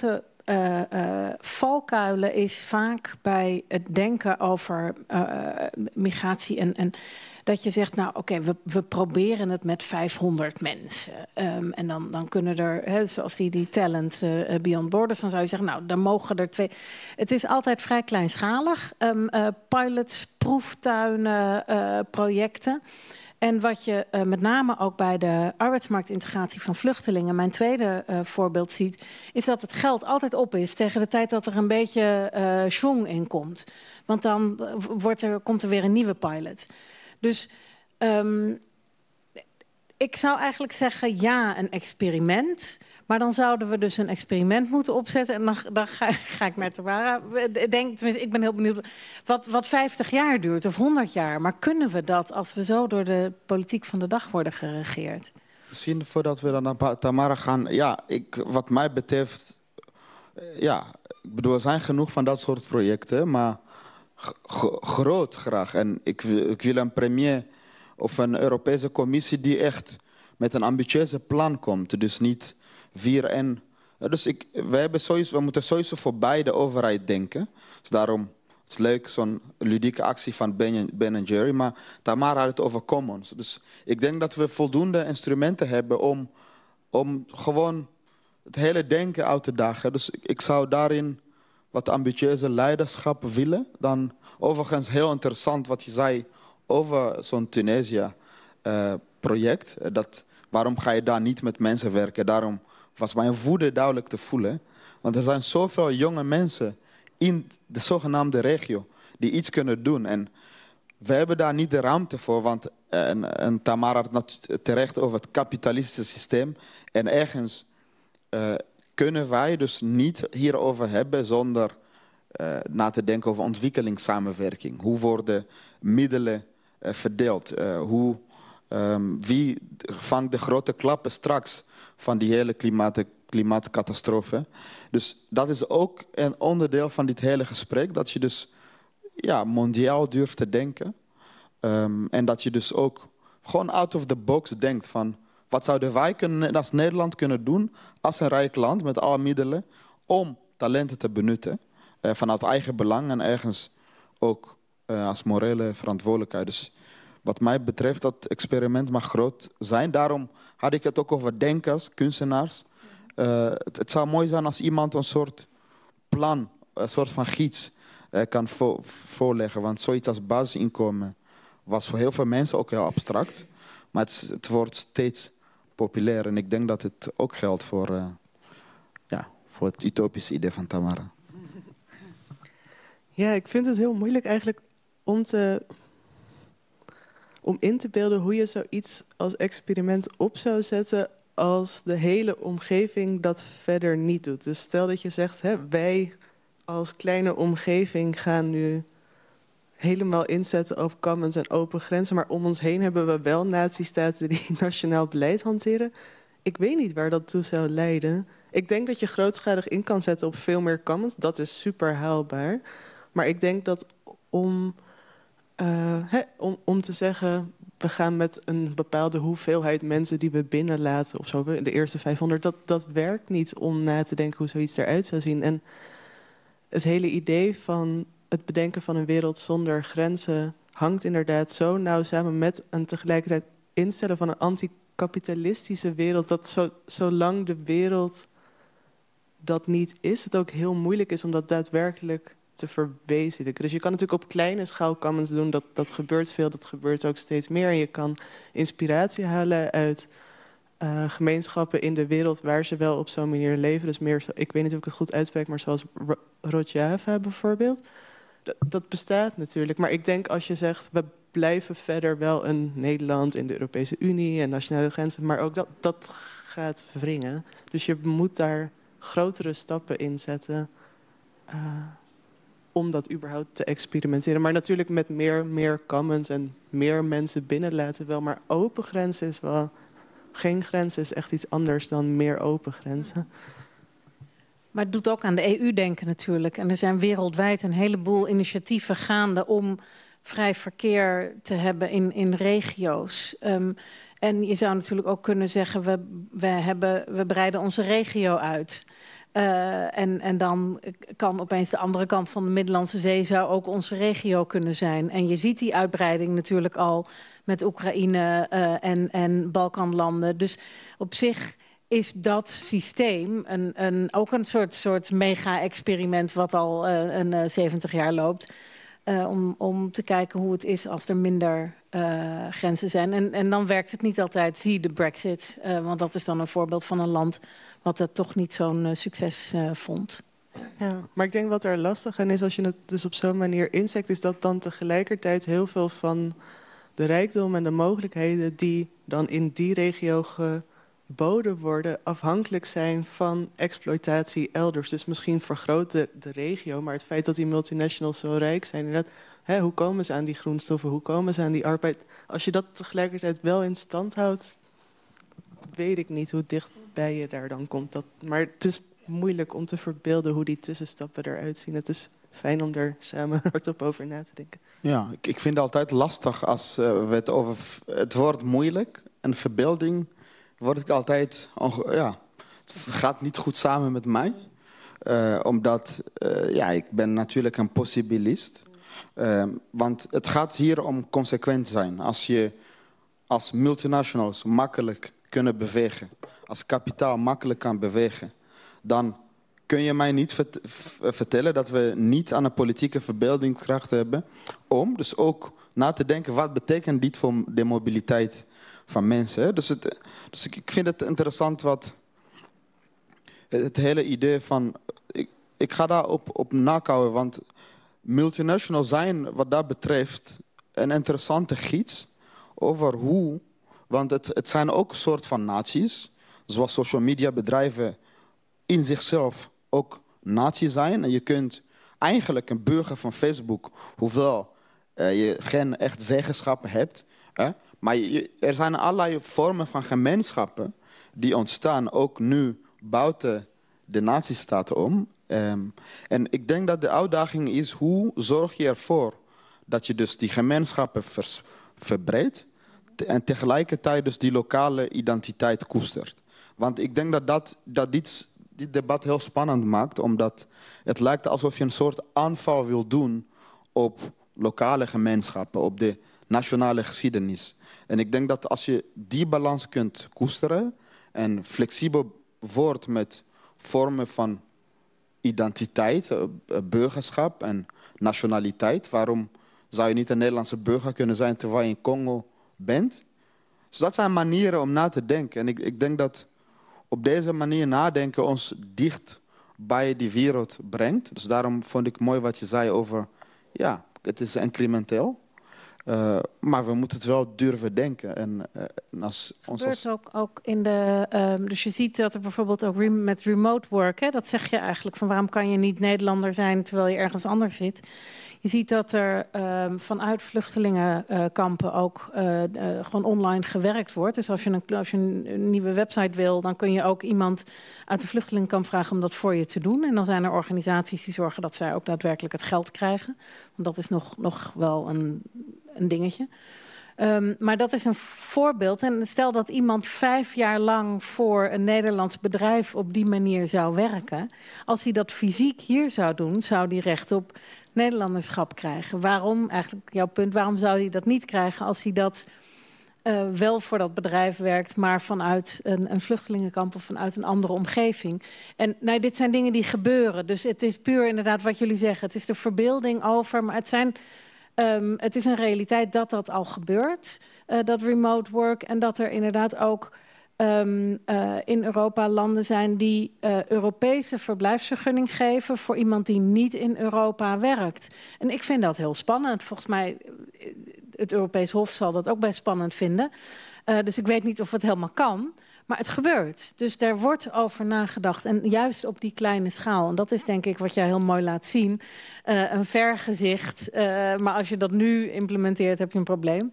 uh, uh, valkuilen is vaak bij het denken over uh, migratie en, en dat je zegt, nou oké, okay, we, we proberen het met vijfhonderd mensen. Um, en dan, dan kunnen er, he, zoals die, die talent uh, Beyond Borders, dan zou je zeggen, nou, dan mogen er twee. Het is altijd vrij kleinschalig. Um, uh, pilots, proeftuinen, uh, projecten. En wat je uh, met name ook bij de arbeidsmarktintegratie van vluchtelingen, mijn tweede uh, voorbeeld ziet, is dat het geld altijd op is tegen de tijd dat er een beetje uh, schwung in komt. Want dan wordt er, komt er weer een nieuwe pilot. Dus um, ik zou eigenlijk zeggen, ja, een experiment. Maar dan zouden we dus een experiment moeten opzetten. En dan, dan ga, ga ik naar Tamara. Denk, tenminste, ik ben heel benieuwd wat, wat vijftig jaar duurt of honderd jaar. Maar kunnen we dat als we zo door de politiek van de dag worden geregeerd? Misschien voordat we dan naar Tamara gaan. Ja, ik, wat mij betreft. Ja, ik bedoel, er zijn genoeg van dat soort projecten. Maar g- groot graag. En ik, ik wil een premier of een Europese Commissie die echt met een ambitieuze plan komt. Dus niet vier en. Dus ik, we, hebben sowieso, we moeten sowieso voorbij de overheid denken. Dus daarom het is leuk, zo'n ludieke actie van Ben, Ben en Jerry. Maar Tamara had het over commons. Dus ik denk dat we voldoende instrumenten hebben om, om gewoon het hele denken uit te dagen. Dus ik, ik zou daarin wat ambitieuze leiderschap willen. Dan overigens heel interessant wat je zei over zo'n Tunesië-project. Uh, dat waarom ga je daar niet met mensen werken? Daarom was mijn woede duidelijk te voelen. Want er zijn zoveel jonge mensen in de zogenaamde regio die iets kunnen doen. En we hebben daar niet de ruimte voor. Want en, en Tamara had het terecht over het kapitalistische systeem. En ergens uh, kunnen wij dus niet hierover hebben zonder uh, na te denken over ontwikkelingssamenwerking. Hoe worden middelen uh, verdeeld? Uh, hoe, um, wie vangt de grote klappen straks van die hele klimaat, klimaatcatastrofe? Dus dat is ook een onderdeel van dit hele gesprek. Dat je dus ja, mondiaal durft te denken. Um, en dat je dus ook gewoon out of the box denkt van wat zouden wij kunnen, als Nederland kunnen doen als een rijk land met alle middelen om talenten te benutten uh, vanuit eigen belang en ergens ook uh, als morele verantwoordelijkheid. Dus wat mij betreft, dat experiment mag groot zijn. Daarom had ik het ook over denkers, kunstenaars. Uh, het, het zou mooi zijn als iemand een soort plan, een soort van gids uh, kan vo voorleggen. Want zoiets als basisinkomen was voor heel veel mensen ook heel abstract. Maar het, het wordt steeds populair. En ik denk dat het ook geldt voor, uh, ja, voor het utopische idee van Tamara. Ja, ik vind het heel moeilijk eigenlijk om te... om in te beelden hoe je zoiets als experiment op zou zetten als de hele omgeving dat verder niet doet. Dus stel dat je zegt, hè, wij als kleine omgeving gaan nu helemaal inzetten op commons en open grenzen, maar om ons heen hebben we wel natiestaten die nationaal beleid hanteren. Ik weet niet waar dat toe zou leiden. Ik denk dat je grootschalig in kan zetten op veel meer commons. Dat is super haalbaar. Maar ik denk dat om... Uh, he, om, om te zeggen, we gaan met een bepaalde hoeveelheid mensen die we binnenlaten of zo, de eerste vijfhonderd, dat, dat werkt niet om na te denken hoe zoiets eruit zou zien. En het hele idee van het bedenken van een wereld zonder grenzen hangt inderdaad zo nauw samen met een tegelijkertijd instellen van een anticapitalistische wereld, dat zo, zolang de wereld dat niet is, het ook heel moeilijk is om dat daadwerkelijk te verwezenlijken. Dus je kan natuurlijk op kleine schaal commons doen. Dat, dat gebeurt veel, dat gebeurt ook steeds meer. En je kan inspiratie halen uit uh, gemeenschappen in de wereld waar ze wel op zo'n manier leven. Dus meer, ik weet niet of ik het goed uitspreek, maar zoals Rojava bijvoorbeeld. Dat, dat bestaat natuurlijk. Maar ik denk als je zegt, we blijven verder wel een Nederland in de Europese Unie en nationale grenzen, maar ook dat, dat gaat wringen. Dus je moet daar grotere stappen in zetten Uh, om dat überhaupt te experimenteren. Maar natuurlijk met meer, meer commons en meer mensen binnen laten wel. Maar open grenzen is wel... Geen grenzen is echt iets anders dan meer open grenzen. Maar het doet ook aan de E U denken natuurlijk. En er zijn wereldwijd een heleboel initiatieven gaande om vrij verkeer te hebben in, in regio's. Um, en je zou natuurlijk ook kunnen zeggen, we, we, hebben, we breiden onze regio uit. Uh, en, en dan kan opeens de andere kant van de Middellandse Zee zou ook onze regio kunnen zijn. En je ziet die uitbreiding natuurlijk al met Oekraïne uh, en, en Balkanlanden. Dus op zich is dat systeem een, een, ook een soort, soort mega-experiment wat al uh, een uh, zeventig jaar loopt. Uh, om, om te kijken hoe het is als er minder uh, grenzen zijn. En, en dan werkt het niet altijd. Zie de Brexit, uh, want dat is dan een voorbeeld van een land wat het toch niet zo'n uh, succes uh, vond. Ja, maar ik denk wat er lastig aan is als je het dus op zo'n manier inzet, is dat dan tegelijkertijd heel veel van de rijkdom en de mogelijkheden die dan in die regio geboden worden, afhankelijk zijn van exploitatie elders. Dus misschien vergroot de, de regio, maar het feit dat die multinationals zo rijk zijn, inderdaad, hè, hoe komen ze aan die grondstoffen, hoe komen ze aan die arbeid? Als je dat tegelijkertijd wel in stand houdt, weet ik niet hoe dichtbij je daar dan komt. Dat, maar het is moeilijk om te verbeelden hoe die tussenstappen eruit zien. Het is fijn om er samen hardop over na te denken. Ja, ik, ik vind het altijd lastig als uh, we het over het woord moeilijk en verbeelding word ik altijd, ja, het gaat niet goed samen met mij. Uh, omdat, uh, ja, ik ben natuurlijk een possibilist. Uh, want het gaat hier om consequent zijn. Als je als multinationals makkelijk kunnen bewegen, als kapitaal makkelijk kan bewegen, dan kun je mij niet vert vertellen dat we niet aan een politieke verbeeldingskracht hebben om dus ook na te denken wat betekent dit voor de mobiliteit van mensen. Dus, het, dus ik vind het interessant wat het hele idee van, ik, ik ga daar op, op nakouwen, want multinationals zijn wat dat betreft een interessante gids over hoe, want het, het zijn ook een soort van naties, zoals social media bedrijven in zichzelf ook natie zijn. En je kunt eigenlijk een burger van Facebook, hoewel uh, je geen echt zeggenschap hebt, hè, maar je, er zijn allerlei vormen van gemeenschappen die ontstaan, ook nu buiten de natiestaten om. Um, en ik denk dat de uitdaging is, hoe zorg je ervoor dat je dus die gemeenschappen vers, verbreidt en tegelijkertijd dus die lokale identiteit koestert. Want ik denk dat, dat, dat dit, dit debat heel spannend maakt, omdat het lijkt alsof je een soort aanval wil doen op lokale gemeenschappen, op de nationale geschiedenis. En ik denk dat als je die balans kunt koesteren en flexibel wordt met vormen van identiteit, burgerschap en nationaliteit, waarom zou je niet een Nederlandse burger kunnen zijn terwijl je in Congo bent? Dus dat zijn manieren om na te denken. En ik, ik denk dat op deze manier nadenken ons dicht bij die wereld brengt. Dus daarom vond ik mooi wat je zei over, ja, het is incrementeel. Uh, maar we moeten het wel durven denken. En, uh, als ons gebeurt ook, ook in de, um, dus je ziet dat er bijvoorbeeld ook re met remote work, hè, dat zeg je eigenlijk, van waarom kan je niet Nederlander zijn terwijl je ergens anders zit. Je ziet dat er um, vanuit vluchtelingenkampen uh, ook uh, uh, gewoon online gewerkt wordt. Dus als je, een, als je een nieuwe website wil, dan kun je ook iemand uit de vluchtelingenkamp vragen om dat voor je te doen. En dan zijn er organisaties die zorgen dat zij ook daadwerkelijk het geld krijgen. Want dat is nog, nog wel een, een dingetje. Um, maar dat is een voorbeeld. En stel dat iemand vijf jaar lang voor een Nederlands bedrijf op die manier zou werken. Als hij dat fysiek hier zou doen, zou hij recht op Nederlanderschap krijgen. Waarom, eigenlijk jouw punt, waarom zou hij dat niet krijgen als hij dat uh, wel voor dat bedrijf werkt, maar vanuit een, een vluchtelingenkamp of vanuit een andere omgeving? En nou, dit zijn dingen die gebeuren. Dus het is puur inderdaad wat jullie zeggen. Het is de verbeelding over, maar het zijn... Um, het is een realiteit dat dat al gebeurt, uh, dat remote work. En dat er inderdaad ook um, uh, in Europa landen zijn die uh, Europese verblijfsvergunning geven voor iemand die niet in Europa werkt. En ik vind dat heel spannend. Volgens mij, het Europees Hof zal dat ook best spannend vinden. Uh, dus ik weet niet of het helemaal kan. Maar het gebeurt. Dus daar wordt over nagedacht. En juist op die kleine schaal. En dat is denk ik wat jij heel mooi laat zien. Uh, een vergezicht. Uh, maar als je dat nu implementeert, heb je een probleem.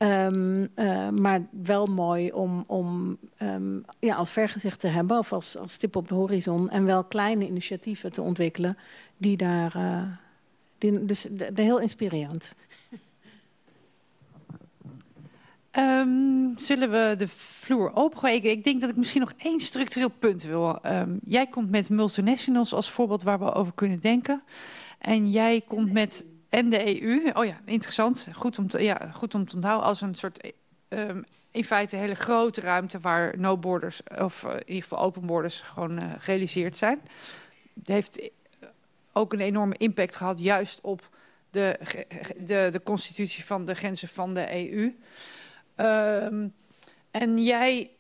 Um, uh, maar wel mooi om, om um, ja, als vergezicht te hebben. Of als, als stip op de horizon. En wel kleine initiatieven te ontwikkelen. Die daar... Uh, die, dus de, de heel inspirerend. Um, zullen we de vloer opengooien? Ik denk dat ik misschien nog één structureel punt wil. Um, jij komt met multinationals als voorbeeld waar we over kunnen denken. En jij komt met en de E U. Oh ja, interessant. Goed om te, ja, goed om te onthouden als een soort... Um, in feite een hele grote ruimte waar no borders, of uh, in ieder geval open borders, gewoon uh, gerealiseerd zijn. Het heeft ook een enorme impact gehad, juist op de, de, de constitutie van de grenzen van de E U. Um, en jij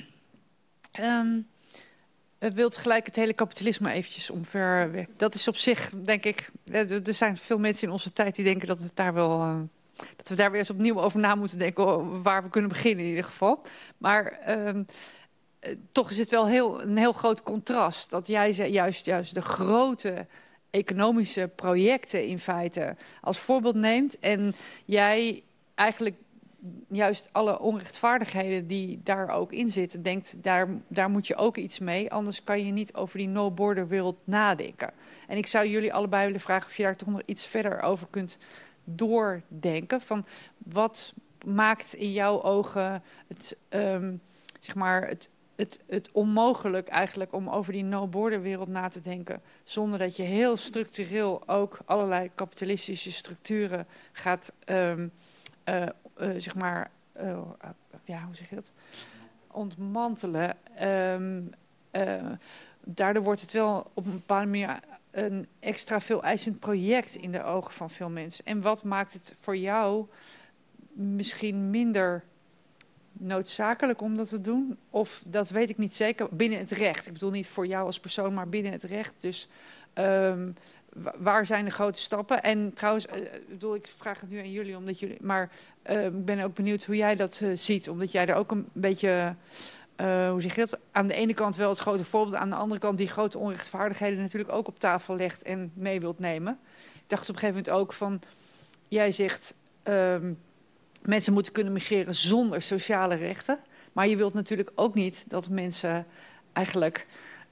um, wilt gelijk het hele kapitalisme eventjes omver. Dat is op zich, denk ik, er zijn veel mensen in onze tijd die denken dat het daar wel... Uh, dat we daar weer eens opnieuw over na moeten denken waar we kunnen beginnen in ieder geval. Maar um, toch is het wel heel, een heel groot contrast dat jij juist, juist de grote economische projecten in feite als voorbeeld neemt. En jij eigenlijk juist alle onrechtvaardigheden die daar ook in zitten, denkt daar, daar moet je ook iets mee. Anders kan je niet over die no-border wereld nadenken. En ik zou jullie allebei willen vragen of je daar toch nog iets verder over kunt doordenken. Van wat maakt in jouw ogen het, um, zeg maar het, het, het onmogelijk eigenlijk om over die no-border wereld na te denken, zonder dat je heel structureel ook allerlei kapitalistische structuren gaat um, uh, uh, zeg maar uh, uh, ja, hoe zeg je dat? ontmantelen. Um, uh, daardoor wordt het wel op een bepaalde manier een extra veel eisend project in de ogen van veel mensen. En wat maakt het voor jou misschien minder noodzakelijk om dat te doen? Of dat weet ik niet zeker, binnen het recht. Ik bedoel niet voor jou als persoon, maar binnen het recht. Dus um, waar zijn de grote stappen? En trouwens, uh, bedoel, ik vraag het nu aan jullie, omdat jullie, maar uh, ik ben ook benieuwd hoe jij dat uh, ziet. Omdat jij er ook een beetje... Uh, hoe zeg je dat? Aan de ene kant wel het grote voorbeeld, aan de andere kant die grote onrechtvaardigheden natuurlijk ook op tafel legt en mee wilt nemen. Ik dacht op een gegeven moment ook van, jij zegt, um, mensen moeten kunnen migreren zonder sociale rechten, maar je wilt natuurlijk ook niet dat mensen eigenlijk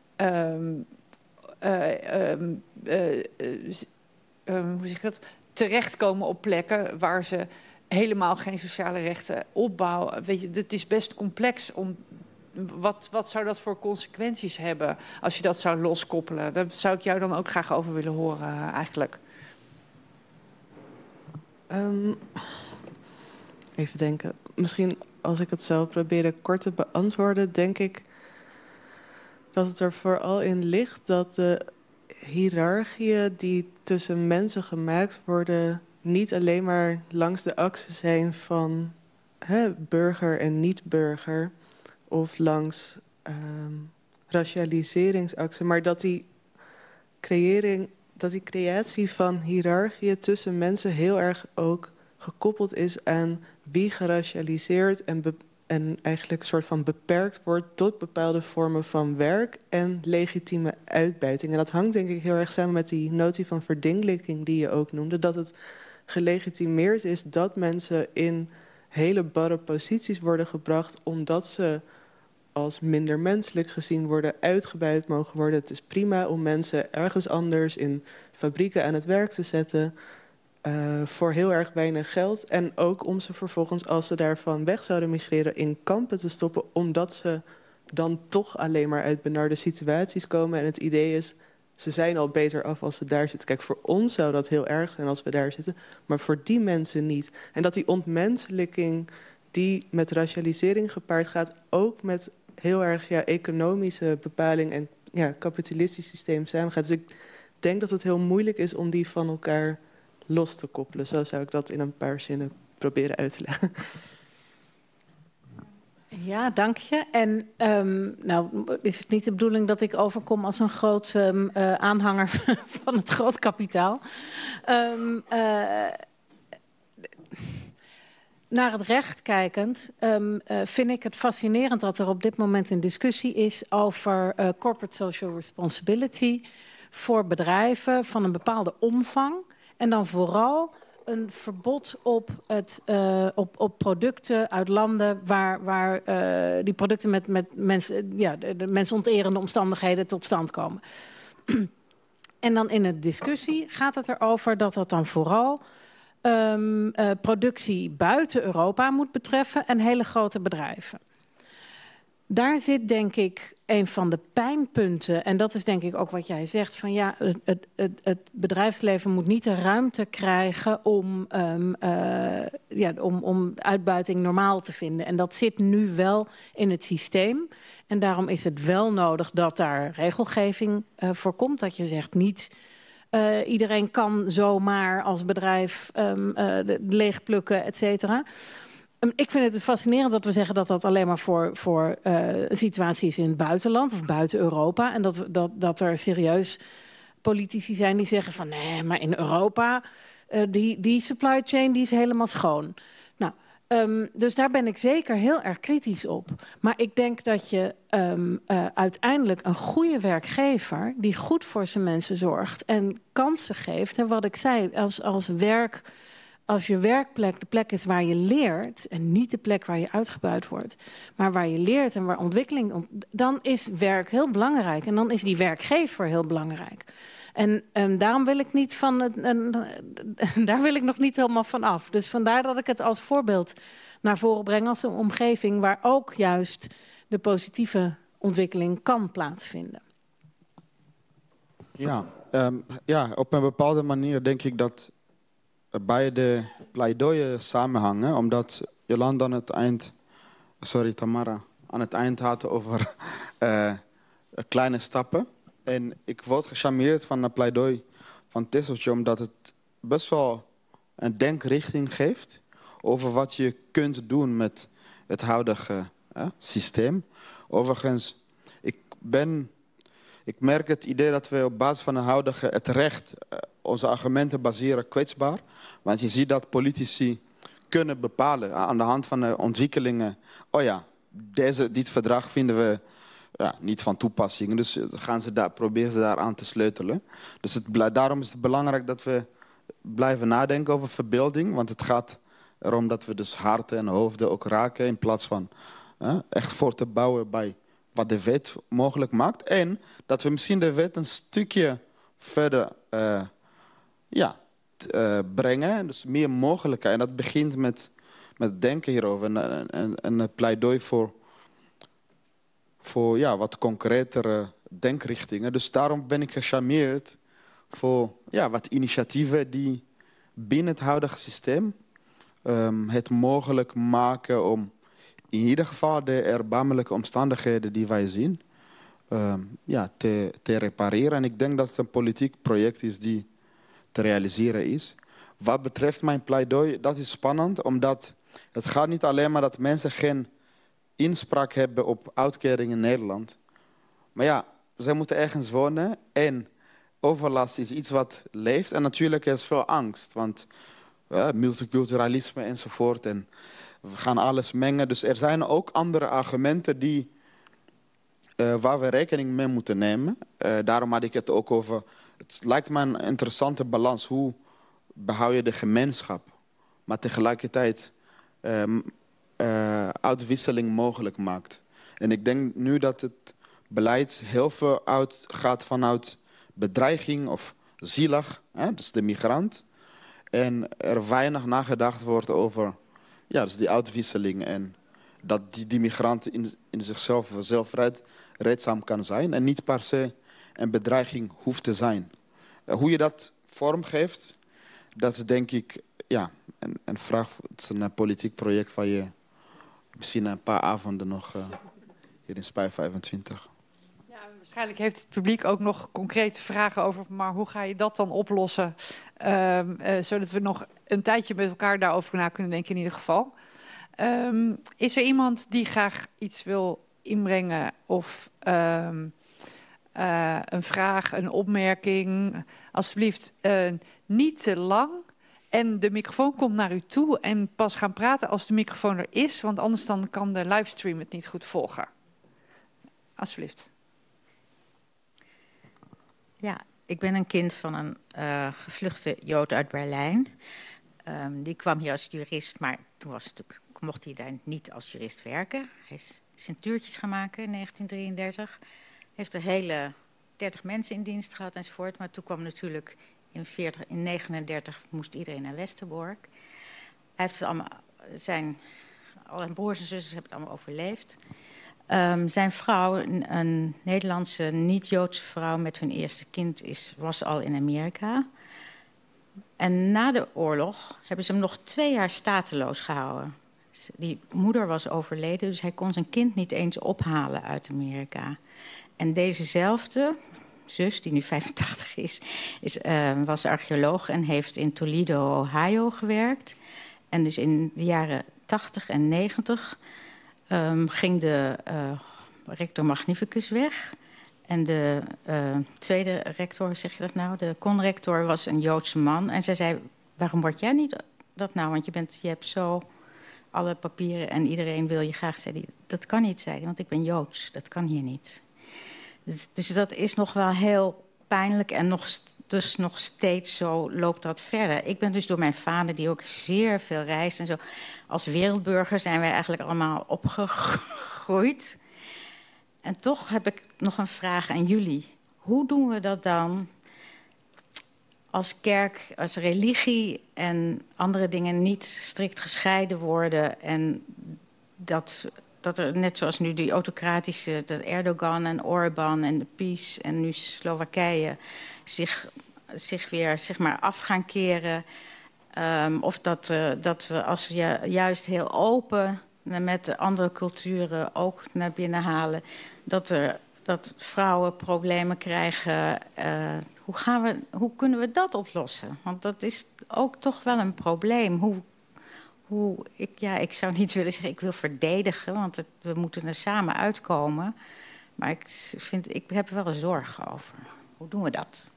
um, uh, um, uh, uh, um, hoe zeg je dat? terechtkomen op plekken waar ze helemaal geen sociale rechten opbouwen. Weet je, het is best complex om... Wat, wat zou dat voor consequenties hebben als je dat zou loskoppelen? Daar zou ik jou dan ook graag over willen horen, uh, eigenlijk. Um, even denken. Misschien als ik het zou proberen kort te beantwoorden, denk ik dat het er vooral in ligt dat de hiërarchieën die tussen mensen gemaakt worden niet alleen maar langs de axis zijn van hè, burger en niet-burger, of langs um, racialiseringsaksen, maar dat die, creëring, dat die creatie van hiërarchieën tussen mensen heel erg ook gekoppeld is aan wie geracialiseerd en, be, en eigenlijk een soort van beperkt wordt tot bepaalde vormen van werk en legitieme uitbuiting. En dat hangt denk ik heel erg samen met die notie van verdingliking die je ook noemde, dat het gelegitimeerd is dat mensen in hele barre posities worden gebracht omdat ze als minder menselijk gezien worden, uitgebuit mogen worden. Het is prima om mensen ergens anders in fabrieken aan het werk te zetten uh, voor heel erg weinig geld. En ook om ze vervolgens, als ze daarvan weg zouden migreren, in kampen te stoppen, omdat ze dan toch alleen maar uit benarde situaties komen. En het idee is, ze zijn al beter af als ze daar zitten. Kijk, voor ons zou dat heel erg zijn als we daar zitten, maar voor die mensen niet. En dat die ontmenselijking die met racialisering gepaard gaat, ook met heel erg ja, economische bepaling en ja, kapitalistisch systeem samengaat. Dus ik denk dat het heel moeilijk is om die van elkaar los te koppelen. Zo zou ik dat in een paar zinnen proberen uit te leggen. Ja, dank je. En um, nou is het niet de bedoeling dat ik overkom als een groot um, uh, aanhanger van het groot kapitaal. Um, uh, Naar het recht kijkend um, uh, vind ik het fascinerend dat er op dit moment een discussie is over uh, corporate social responsibility voor bedrijven van een bepaalde omvang. En dan vooral een verbod op, het, uh, op, op producten uit landen waar, waar uh, die producten met, met mensen, ja, de, de mensonterende omstandigheden tot stand komen. En dan in de discussie gaat het erover dat dat dan vooral um, uh, productie buiten Europa moet betreffen en hele grote bedrijven. Daar zit denk ik een van de pijnpunten, en dat is denk ik ook wat jij zegt, van ja, het, het, het bedrijfsleven moet niet de ruimte krijgen om, um, uh, ja, om, om uitbuiting normaal te vinden. En dat zit nu wel in het systeem. En daarom is het wel nodig dat daar regelgeving uh, voor komt. Dat je zegt niet, uh, iedereen kan zomaar als bedrijf um, uh, leegplukken, et cetera. Ik vind het dus fascinerend dat we zeggen dat dat alleen maar voor, voor uh, situaties in het buitenland of buiten Europa. En dat, we, dat, dat er serieus politici zijn die zeggen van nee, maar in Europa, uh, die, die supply chain die is helemaal schoon. Nou, um, dus daar ben ik zeker heel erg kritisch op. Maar ik denk dat je um, uh, uiteindelijk een goede werkgever die goed voor zijn mensen zorgt en kansen geeft. En wat ik zei, als, als werk... Als je werkplek de plek is waar je leert en niet de plek waar je uitgebuit wordt, maar waar je leert en waar ontwikkeling, dan is werk heel belangrijk en dan is die werkgever heel belangrijk. En, en daarom wil ik niet van het, en, daar wil ik nog niet helemaal van af. Dus vandaar dat ik het als voorbeeld naar voren breng als een omgeving waar ook juist de positieve ontwikkeling kan plaatsvinden. Ja, um, ja, op een bepaalde manier denk ik dat beide pleidooien samenhangen, omdat Jolanda aan het eind, sorry Tamara, aan het eind had over uh, kleine stappen. En ik word gecharmeerd van het pleidooi van Tesseltje, omdat het best wel een denkrichting geeft over wat je kunt doen met het huidige uh, systeem. Overigens, ik ben... Ik merk het idee dat we op basis van het huidige het recht uh, onze argumenten baseren kwetsbaar. Want je ziet dat politici kunnen bepalen aan de hand van de ontwikkelingen. Oh ja, deze, dit verdrag vinden we ja, niet van toepassing. Dus gaan ze daar, proberen ze daar aan te sleutelen. Dus het, daarom is het belangrijk dat we blijven nadenken over verbeelding. Want het gaat erom dat we dus harten en hoofden ook raken in plaats van uh, echt voor te bouwen bij wat de wet mogelijk maakt. En dat we misschien de wet een stukje verder uh, ja, t, uh, brengen. Dus meer mogelijkheid. En dat begint met, met denken hierover. En, en, en een pleidooi voor, voor ja, wat concretere denkrichtingen. Dus daarom ben ik gecharmeerd voor ja, wat initiatieven die binnen het huidige systeem um, het mogelijk maken om in ieder geval de erbarmelijke omstandigheden die wij zien, uh, ja, te, te repareren. En ik denk dat het een politiek project is die te realiseren is. Wat betreft mijn pleidooi, dat is spannend, omdat het gaat niet alleen maar dat mensen geen inspraak hebben op uitkeringen in Nederland. Maar ja, zij moeten ergens wonen en overlast is iets wat leeft. En natuurlijk is veel angst, want uh, multiculturalisme enzovoort. En we gaan alles mengen. Dus er zijn ook andere argumenten die, uh, waar we rekening mee moeten nemen. Uh, daarom had ik het ook over... Het lijkt me een interessante balans. Hoe behoud je de gemeenschap? Maar tegelijkertijd uh, uh, uitwisseling mogelijk maakt. En ik denk nu dat het beleid heel veel uitgaat vanuit bedreiging of zielig. Hè? Dus de migrant. En er weinig nagedacht wordt over... Ja, dus die uitwisseling en dat die, die migrant in, in zichzelf zelfredzaam kan zijn en niet per se een bedreiging hoeft te zijn. Uh, hoe je dat vormgeeft, dat is denk ik ja, een, een vraag. Het is een politiek project waar je misschien een paar avonden nog uh, hier in Spui vijfentwintig. Ja, waarschijnlijk heeft het publiek ook nog concrete vragen over, maar hoe ga je dat dan oplossen? Um, uh, zodat we nog een tijdje met elkaar daarover na kunnen denken in ieder geval. Um, is er iemand die graag iets wil inbrengen of um, uh, een vraag, een opmerking? Alsjeblieft, uh, niet te lang. En de microfoon komt naar u toe en pas gaan praten als de microfoon er is, want anders dan kan de livestream het niet goed volgen. Alsjeblieft. Ja, ik ben een kind van een uh, gevluchte Jood uit Berlijn. Um, die kwam hier als jurist, maar toen was het, mocht hij daar niet als jurist werken. Hij is centuurtjes gaan maken in negentien drieëndertig. Heeft er hele dertig mensen in dienst gehad enzovoort. Maar toen kwam natuurlijk in negentien negenendertig moest iedereen naar Westerbork. Hij heeft het allemaal, zijn, al zijn broers en zussen hebben het allemaal overleefd. Um, zijn vrouw, een, een Nederlandse niet-Joodse vrouw met hun eerste kind, is, was al in Amerika. En na de oorlog hebben ze hem nog twee jaar stateloos gehouden. Die moeder was overleden, dus hij kon zijn kind niet eens ophalen uit Amerika. En dezezelfde zus, die nu vijfentachtig is, is uh, was archeoloog en heeft in Toledo, Ohio gewerkt. En dus in de jaren tachtig en negentig um, ging de uh, rector magnificus weg. En de uh, tweede rector, zeg je dat nou, de conrector was een Joodse man. En zij zei, waarom word jij niet dat nou? Want je, bent, je hebt zo alle papieren en iedereen wil je graag. Zei die, dat kan niet, zei hij, want ik ben Joods. Dat kan hier niet. Dus, dus dat is nog wel heel pijnlijk en nog, dus nog steeds zo loopt dat verder. Ik ben dus door mijn vader, die ook zeer veel reist en zo. Als wereldburger zijn wij eigenlijk allemaal opgegroeid. En toch heb ik nog een vraag aan jullie. Hoe doen we dat dan als kerk, als religie en andere dingen niet strikt gescheiden worden en dat, dat er net zoals nu die autocratische, dat Erdogan en Orbán en de PiS en nu Slowakije zich, zich weer zeg maar, af gaan keren. Um, of dat, uh, dat we als we juist heel open met de andere culturen ook naar binnen halen, dat, er, dat vrouwen problemen krijgen. Uh, hoe, gaan we, hoe kunnen we dat oplossen? Want dat is ook toch wel een probleem. Hoe, hoe, ik, ja, ik zou niet willen zeggen, ik wil verdedigen, want het, we moeten er samen uitkomen. Maar ik, vind, ik heb er wel zorgen over. Hoe doen we dat?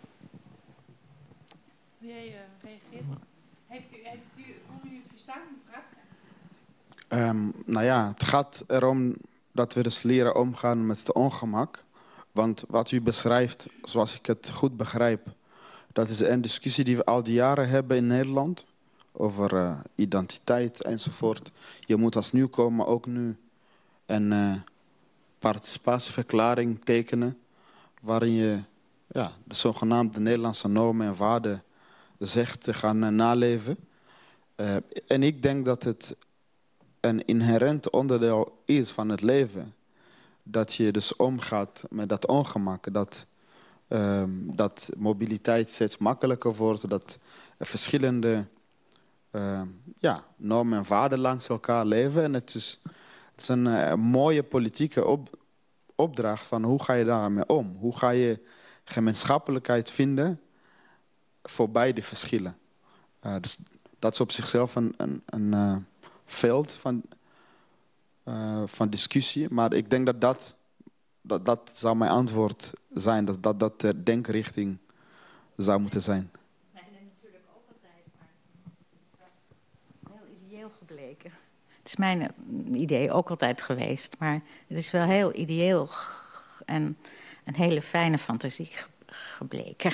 Wil jij uh, reageren? Heeft u, heeft u, kon u het verstaan, de vraag? Um, nou ja, het gaat erom dat we dus leren omgaan met het ongemak. Want wat u beschrijft, zoals ik het goed begrijp, dat is een discussie die we al die jaren hebben in Nederland. Over uh, identiteit enzovoort. Je moet als nieuwkomer ook nu een uh, participatieverklaring tekenen, waarin je ja, de zogenaamde Nederlandse normen en waarden zegt te gaan uh, naleven. Uh, en ik denk dat het een inherent onderdeel is van het leven. Dat je dus omgaat met dat ongemak. Dat, um, dat mobiliteit steeds makkelijker wordt. Dat er verschillende uh, ja, normen en waarden langs elkaar leven. En het is, het is een uh, mooie politieke op, opdracht van hoe ga je daarmee om? Hoe ga je gemeenschappelijkheid vinden voorbij die verschillen? Uh, dus dat is op zichzelf een, een, een uh, veld van, uh, van discussie. Maar ik denk dat dat, dat, dat zou mijn antwoord zijn. Dat dat, dat de denkrichting zou moeten zijn. Nee, natuurlijk ook altijd, maar het is wel heel ideeel gebleken. Het is mijn idee ook altijd geweest. Maar het is wel heel ideeel en een hele fijne fantasie gebleken.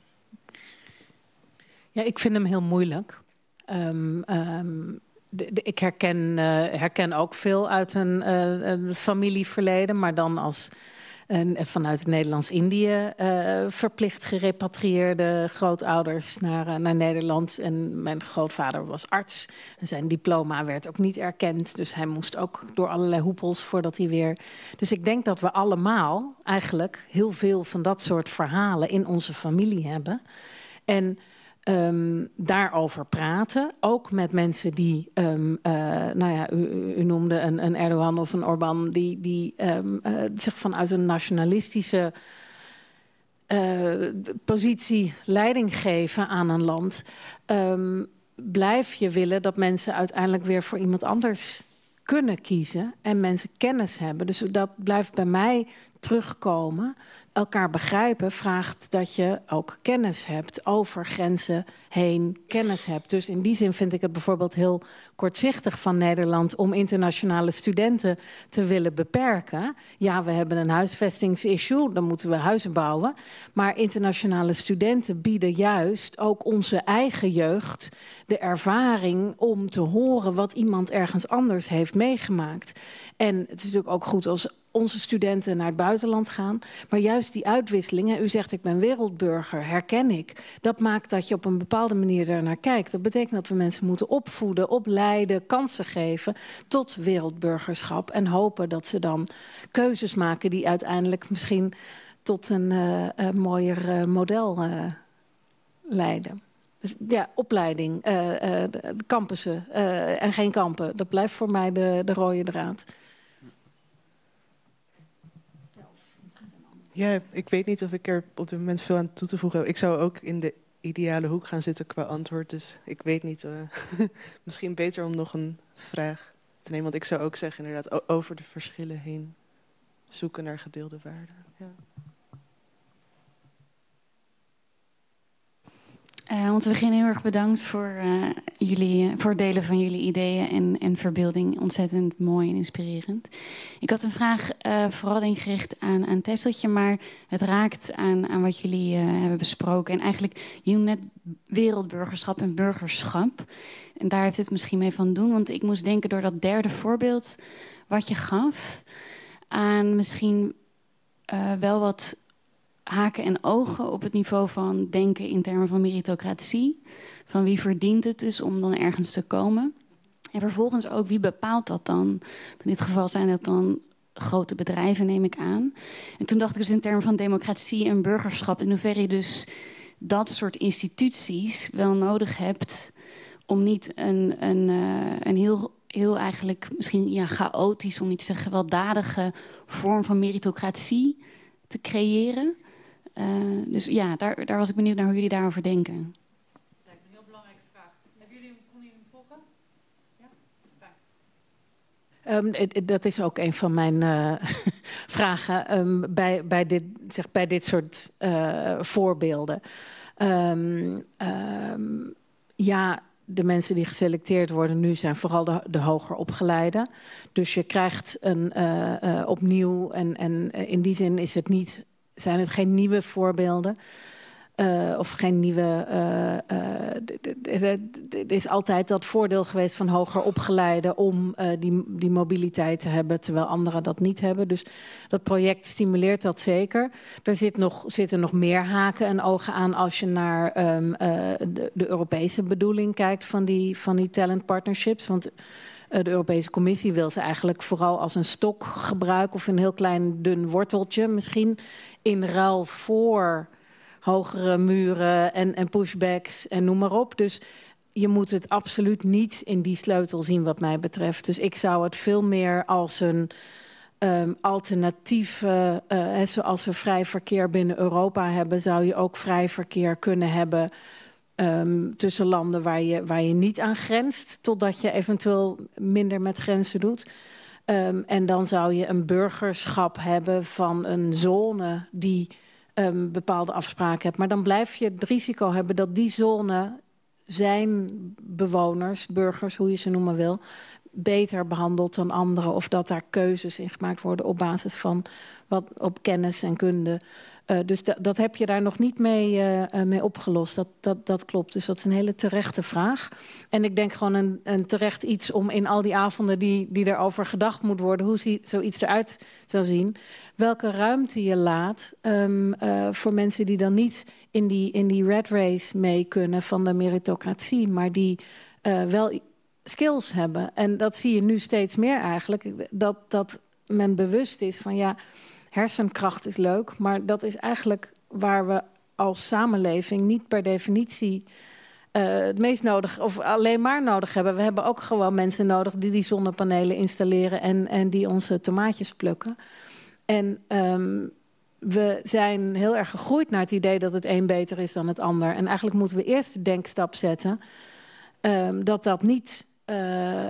Ja, ik vind hem heel moeilijk. Um, um, de, de, ik herken, uh, herken ook veel uit een, uh, een familieverleden, maar dan als een, vanuit Nederlands-Indië uh, verplicht gerepatrieerde grootouders naar, uh, naar Nederland. En mijn grootvader was arts. En zijn diploma werd ook niet erkend. Dus hij moest ook door allerlei hoepels voordat hij weer... Dus ik denk dat we allemaal eigenlijk heel veel van dat soort verhalen in onze familie hebben. En Um, daarover praten. Ook met mensen die, um, uh, nou ja, u, u noemde een, een Erdogan of een Orbán, die, die um, uh, zich vanuit een nationalistische uh, positie leiding geven aan een land. Um, blijf je willen dat mensen uiteindelijk weer voor iemand anders kunnen kiezen en mensen kennis hebben. Dus dat blijft bij mij terugkomen. Elkaar begrijpen vraagt dat je ook kennis hebt over grenzen heen, kennis hebt. Dus in die zin vind ik het bijvoorbeeld heel kortzichtig van Nederland om internationale studenten te willen beperken. Ja, we hebben een huisvestingsissue, dan moeten we huizen bouwen. Maar internationale studenten bieden juist ook onze eigen jeugd de ervaring om te horen wat iemand ergens anders heeft meegemaakt. En het is natuurlijk ook goed als onze studenten naar het buitenland buitenland gaan. Maar juist die uitwisseling, hè, u zegt ik ben wereldburger, herken ik. Dat maakt dat je op een bepaalde manier daarnaar kijkt. Dat betekent dat we mensen moeten opvoeden, opleiden, kansen geven tot wereldburgerschap. En hopen dat ze dan keuzes maken die uiteindelijk misschien tot een uh, uh, mooier uh, model uh, leiden. Dus ja, opleiding, uh, uh, de campussen uh, en geen kampen. Dat blijft voor mij de, de rode draad. Ja, ik weet niet of ik er op dit moment veel aan toe te voegen heb. Ik zou ook in de ideale hoek gaan zitten qua antwoord. Dus ik weet niet. Uh, misschien beter om nog een vraag te nemen. Want ik zou ook zeggen inderdaad over de verschillen heen zoeken naar gedeelde waarden. Ja. Uh, om te beginnen heel erg bedankt voor, uh, jullie, voor het delen van jullie ideeën en, en verbeelding. Ontzettend mooi en inspirerend. Ik had een vraag uh, vooral denk ik gericht aan, aan Tesseltje, maar het raakt aan, aan wat jullie uh, hebben besproken. En eigenlijk, je noemde net wereldburgerschap en burgerschap. En daar heeft het misschien mee van doen, want ik moest denken door dat derde voorbeeld wat je gaf aan misschien uh, wel wat haken en ogen op het niveau van denken in termen van meritocratie. Van wie verdient het dus om dan ergens te komen. En vervolgens ook wie bepaalt dat dan. In dit geval zijn dat dan grote bedrijven, neem ik aan. En toen dacht ik dus in termen van democratie en burgerschap, in hoeverre je dus dat soort instituties wel nodig hebt om niet een, een, uh, een heel, heel eigenlijk misschien ja, chaotisch, om niet te zeggen gewelddadige vorm van meritocratie te creëren. Uh, dus ja, daar, daar was ik benieuwd naar hoe jullie daarover denken. Dat lijkt me een heel belangrijke vraag. Hebben jullie, konden jullie hem volgen? Ja? Um, dat is ook een van mijn uh, vragen um, bij, bij, dit, zeg, bij dit soort uh, voorbeelden. Um, um, ja, de mensen die geselecteerd worden nu zijn vooral de, de hoger opgeleiden. Dus je krijgt een uh, uh, opnieuw en, en in die zin is het niet, zijn het geen nieuwe voorbeelden. Uh, of geen nieuwe... Er is altijd dat voordeel geweest van hoger opgeleiden om uh, die, die mobiliteit te hebben, terwijl anderen dat niet hebben. Dus dat project stimuleert dat zeker. Er zit nog, zitten nog meer haken en ogen aan als je naar um, uh, de, de Europese bedoeling kijkt van die, van die talent partnerships. Want uh, de Europese Commissie wil ze eigenlijk vooral als een stok gebruiken of een heel klein dun worteltje misschien in ruil voor hogere muren en, en pushbacks en noem maar op. Dus je moet het absoluut niet in die sleutel zien wat mij betreft. Dus ik zou het veel meer als een um, alternatief... Uh, uh, zoals we vrij verkeer binnen Europa hebben, zou je ook vrij verkeer kunnen hebben um, tussen landen waar je, waar je niet aan grenst, totdat je eventueel minder met grenzen doet. Um, en dan zou je een burgerschap hebben van een zone die Um, bepaalde afspraken hebt. Maar dan blijf je het risico hebben dat die zone zijn bewoners, burgers, hoe je ze noemen wil, beter behandelt dan anderen. Of dat daar keuzes in gemaakt worden op basis van wat op kennis en kunde. Uh, dus da dat heb je daar nog niet mee, uh, uh, mee opgelost. Dat, dat, dat klopt. Dus dat is een hele terechte vraag. En ik denk gewoon een, een terecht iets om in al die avonden die, die erover gedacht moet worden, hoe ziet zoiets eruit zou zien, welke ruimte je laat um, uh, voor mensen die dan niet in die, in die rat race mee kunnen van de meritocratie, maar die uh, wel skills hebben. En dat zie je nu steeds meer eigenlijk, dat, dat men bewust is van ja, hersenkracht is leuk, maar dat is eigenlijk waar we als samenleving niet per definitie uh, het meest nodig, of alleen maar nodig hebben. We hebben ook gewoon mensen nodig die die zonnepanelen installeren en, en die onze tomaatjes plukken. En um, we zijn heel erg gegroeid naar het idee dat het een beter is dan het ander. En eigenlijk moeten we eerst de denkstap zetten um, dat dat niet Uh,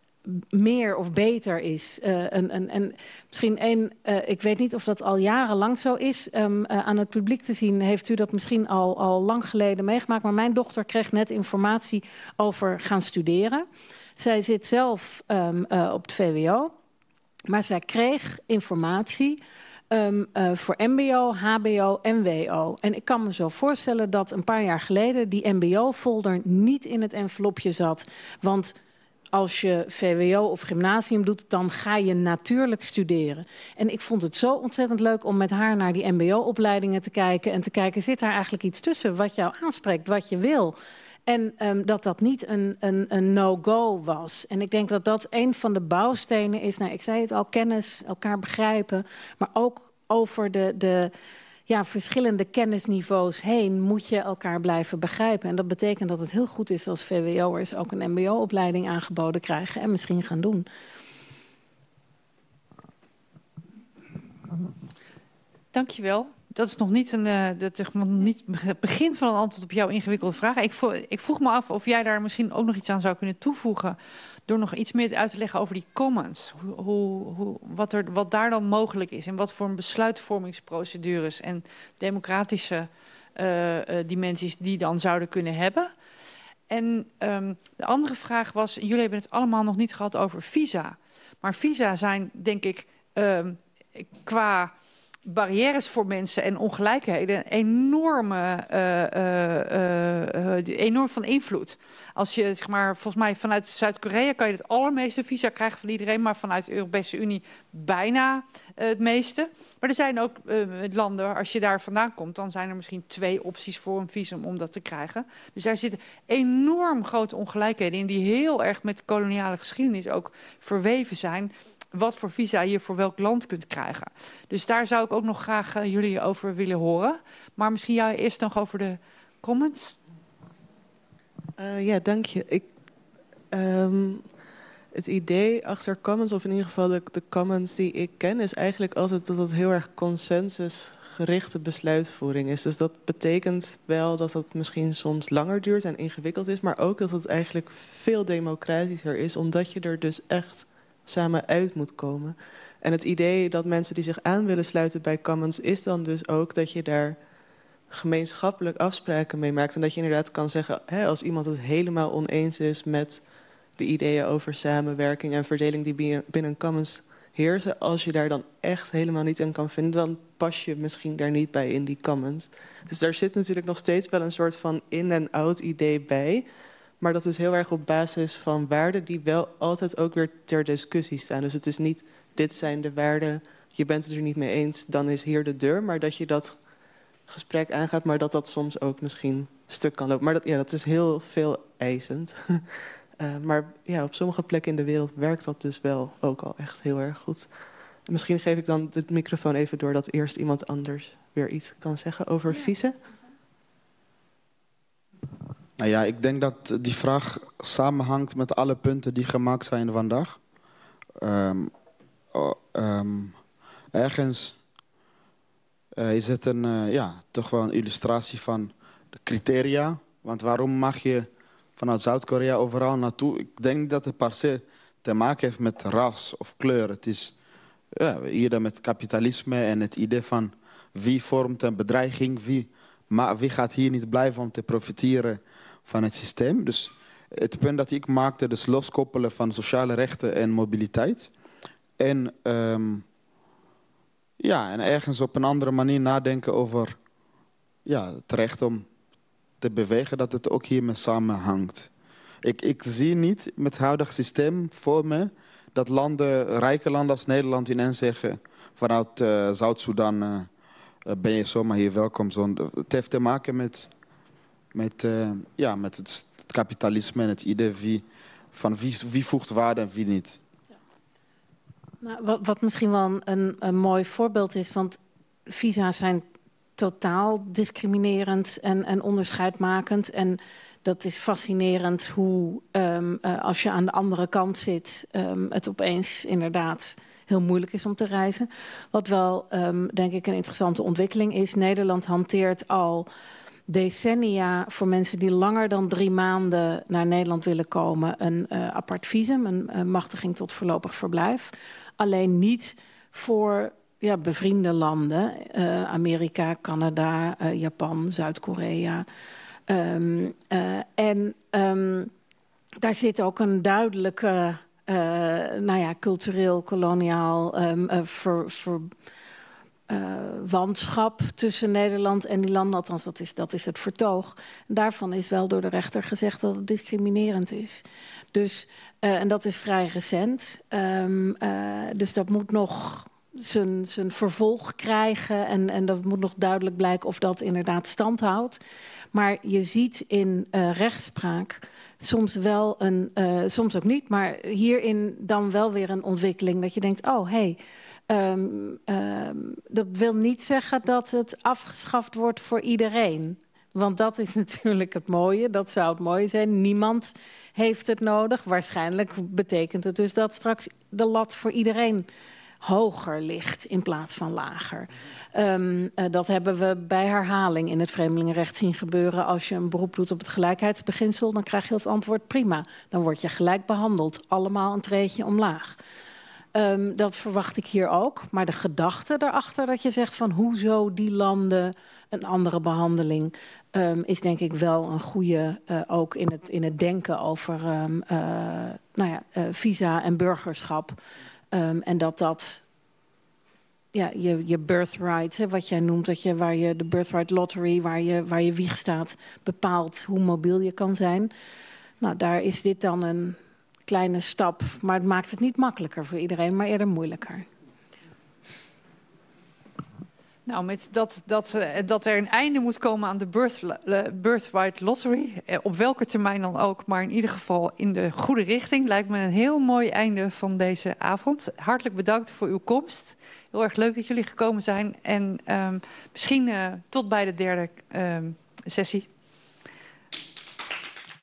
meer of beter is. Uh, en, en, en misschien één, uh, ik weet niet of dat al jarenlang zo is. Um, uh, aan het publiek te zien heeft u dat misschien al, al lang geleden meegemaakt. Maar mijn dochter kreeg net informatie over gaan studeren. Zij zit zelf um, uh, op het V W O. Maar zij kreeg informatie um, uh, voor M B O, H B O en W O. En ik kan me zo voorstellen dat een paar jaar geleden die M B O-folder niet in het envelopje zat. Want als je V W O of gymnasium doet, dan ga je natuurlijk studeren. En ik vond het zo ontzettend leuk om met haar naar die M B O-opleidingen te kijken en te kijken, zit daar eigenlijk iets tussen wat jou aanspreekt, wat je wil? En um, dat dat niet een, een, een no-go was. En ik denk dat dat een van de bouwstenen is. Nou, ik zei het al, kennis, elkaar begrijpen. Maar ook over de, de ja, verschillende kennisniveaus heen moet je elkaar blijven begrijpen. En dat betekent dat het heel goed is als V W O'ers ook een M B O-opleiding aangeboden krijgen en misschien gaan doen. Dankjewel. Dat is nog niet, een, uh, dat is nog niet het begin van een antwoord op jouw ingewikkelde vraag. Ik, vo ik vroeg me af of jij daar misschien ook nog iets aan zou kunnen toevoegen, door nog iets meer uit te leggen over die commons. Hoe, hoe, hoe, wat, er, wat daar dan mogelijk is en wat voor besluitvormingsprocedures en democratische uh, uh, dimensies die dan zouden kunnen hebben. En um, de andere vraag was, jullie hebben het allemaal nog niet gehad over visa. Maar visa zijn, denk ik, um, qua barrières voor mensen en ongelijkheden enorme, uh, uh, uh, enorm van invloed. Als je, zeg maar, volgens mij vanuit Zuid-Korea kan je het allermeeste visa krijgen van iedereen, maar vanuit de Europese Unie bijna uh, het meeste. Maar er zijn ook uh, landen, als je daar vandaan komt, dan zijn er misschien twee opties voor een visum om dat te krijgen. Dus daar zitten enorm grote ongelijkheden in die heel erg met de koloniale geschiedenis ook verweven zijn. Wat voor visa je voor welk land kunt krijgen. Dus daar zou ik ook nog graag uh, jullie over willen horen. Maar misschien jou eerst nog over de comments. Uh, ja, dank je. Ik, um, het idee achter comments, of in ieder geval de, de comments die ik ken, is eigenlijk altijd dat het heel erg consensusgerichte besluitvoering is. Dus dat betekent wel dat het misschien soms langer duurt en ingewikkeld is, maar ook dat het eigenlijk veel democratischer is, omdat je er dus echt samen uit moet komen. En het idee dat mensen die zich aan willen sluiten bij commons is dan dus ook dat je daar gemeenschappelijk afspraken mee maakt. En dat je inderdaad kan zeggen, hè, als iemand het helemaal oneens is met de ideeën over samenwerking en verdeling die binnen commons heersen, als je daar dan echt helemaal niet in kan vinden, dan pas je misschien daar niet bij in die commons. Dus daar zit natuurlijk nog steeds wel een soort van in- en out idee bij. Maar dat is heel erg op basis van waarden die wel altijd ook weer ter discussie staan. Dus het is niet, dit zijn de waarden, je bent het er niet mee eens, dan is hier de deur. Maar dat je dat gesprek aangaat, maar dat dat soms ook misschien stuk kan lopen. Maar dat, ja, dat is heel veel eisend. uh, maar ja, op sommige plekken in de wereld werkt dat dus wel ook al echt heel erg goed. Misschien geef ik dan de microfoon even door dat eerst iemand anders weer iets kan zeggen over visa. Nou ja, ik denk dat die vraag samenhangt met alle punten die gemaakt zijn vandaag. Um, oh, um, ergens uh, is het een, uh, ja, toch wel een illustratie van de criteria. Want waarom mag je vanuit Zuid-Korea overal naartoe? Ik denk dat het per se te maken heeft met ras of kleur. Het is ja, eerder met kapitalisme en het idee van wie vormt een bedreiging, wie, maar wie gaat hier niet blijven om te profiteren van het systeem. Dus het punt dat ik maakte, dus loskoppelen van sociale rechten en mobiliteit. En, um, ja, en ergens op een andere manier nadenken over ja, het recht om te bewegen, dat het ook hiermee samenhangt. Ik, ik zie niet met het huidige systeem voor me dat landen, rijke landen als Nederland ineens zeggen vanuit uh, Zuid-Soedan uh, ben je zomaar hier welkom. Het heeft te maken met Met, uh, ja, met het, het kapitalisme en het idee wie, van wie, wie voegt waarde en wie niet. Ja. Nou, wat, wat misschien wel een, een mooi voorbeeld is, want visa's zijn totaal discriminerend en, en onderscheidmakend. En dat is fascinerend hoe, um, uh, als je aan de andere kant zit, um, het opeens inderdaad heel moeilijk is om te reizen. Wat wel, um, denk ik, een interessante ontwikkeling is. Nederland hanteert al decennia voor mensen die langer dan drie maanden naar Nederland willen komen een uh, apart visum, een uh, machtiging tot voorlopig verblijf. Alleen niet voor ja, bevriende landen, uh, Amerika, Canada, uh, Japan, Zuid-Korea. Um, uh, en um, daar zit ook een duidelijke, uh, nou ja, cultureel, koloniaal um, uh, ver, ver, uh, wandschap tussen Nederland en die landen. Althans, dat is, dat is het vertoog. En daarvan is wel door de rechter gezegd dat het discriminerend is. Dus, uh, en dat is vrij recent. Um, uh, dus dat moet nog zijn, zijn vervolg krijgen. En, en dat moet nog duidelijk blijken of dat inderdaad stand houdt. Maar je ziet in uh, rechtspraak soms wel een, uh, soms ook niet, maar hierin dan wel weer een ontwikkeling dat je denkt, oh hé, hey, um, um, dat wil niet zeggen dat het afgeschaft wordt voor iedereen. Want dat is natuurlijk het mooie, dat zou het mooie zijn. Niemand heeft het nodig. Waarschijnlijk betekent het dus dat straks de lat voor iedereen hoger ligt in plaats van lager. Um, uh, dat hebben we bij herhaling in het vreemdelingenrecht zien gebeuren. Als je een beroep doet op het gelijkheidsbeginsel, dan krijg je als antwoord prima. Dan word je gelijk behandeld. Allemaal een treedje omlaag. Um, dat verwacht ik hier ook. Maar de gedachte daarachter dat je zegt van hoezo die landen een andere behandeling, um, is denk ik wel een goede, uh, ook in het, in het denken over um, uh, nou ja, uh, visa en burgerschap. Um, en dat dat, ja, je, je birthright, hè, wat jij noemt, dat je, waar je de birthright lottery, waar je, waar je wieg staat, bepaalt hoe mobiel je kan zijn. Nou, daar is dit dan een kleine stap, maar het maakt het niet makkelijker voor iedereen, maar eerder moeilijker. Nou, met dat, dat, uh, dat er een einde moet komen aan de birth, uh, birthright lottery, uh, op welke termijn dan ook, maar in ieder geval in de goede richting, lijkt me een heel mooi einde van deze avond. Hartelijk bedankt voor uw komst. Heel erg leuk dat jullie gekomen zijn en um, misschien uh, tot bij de derde um, sessie.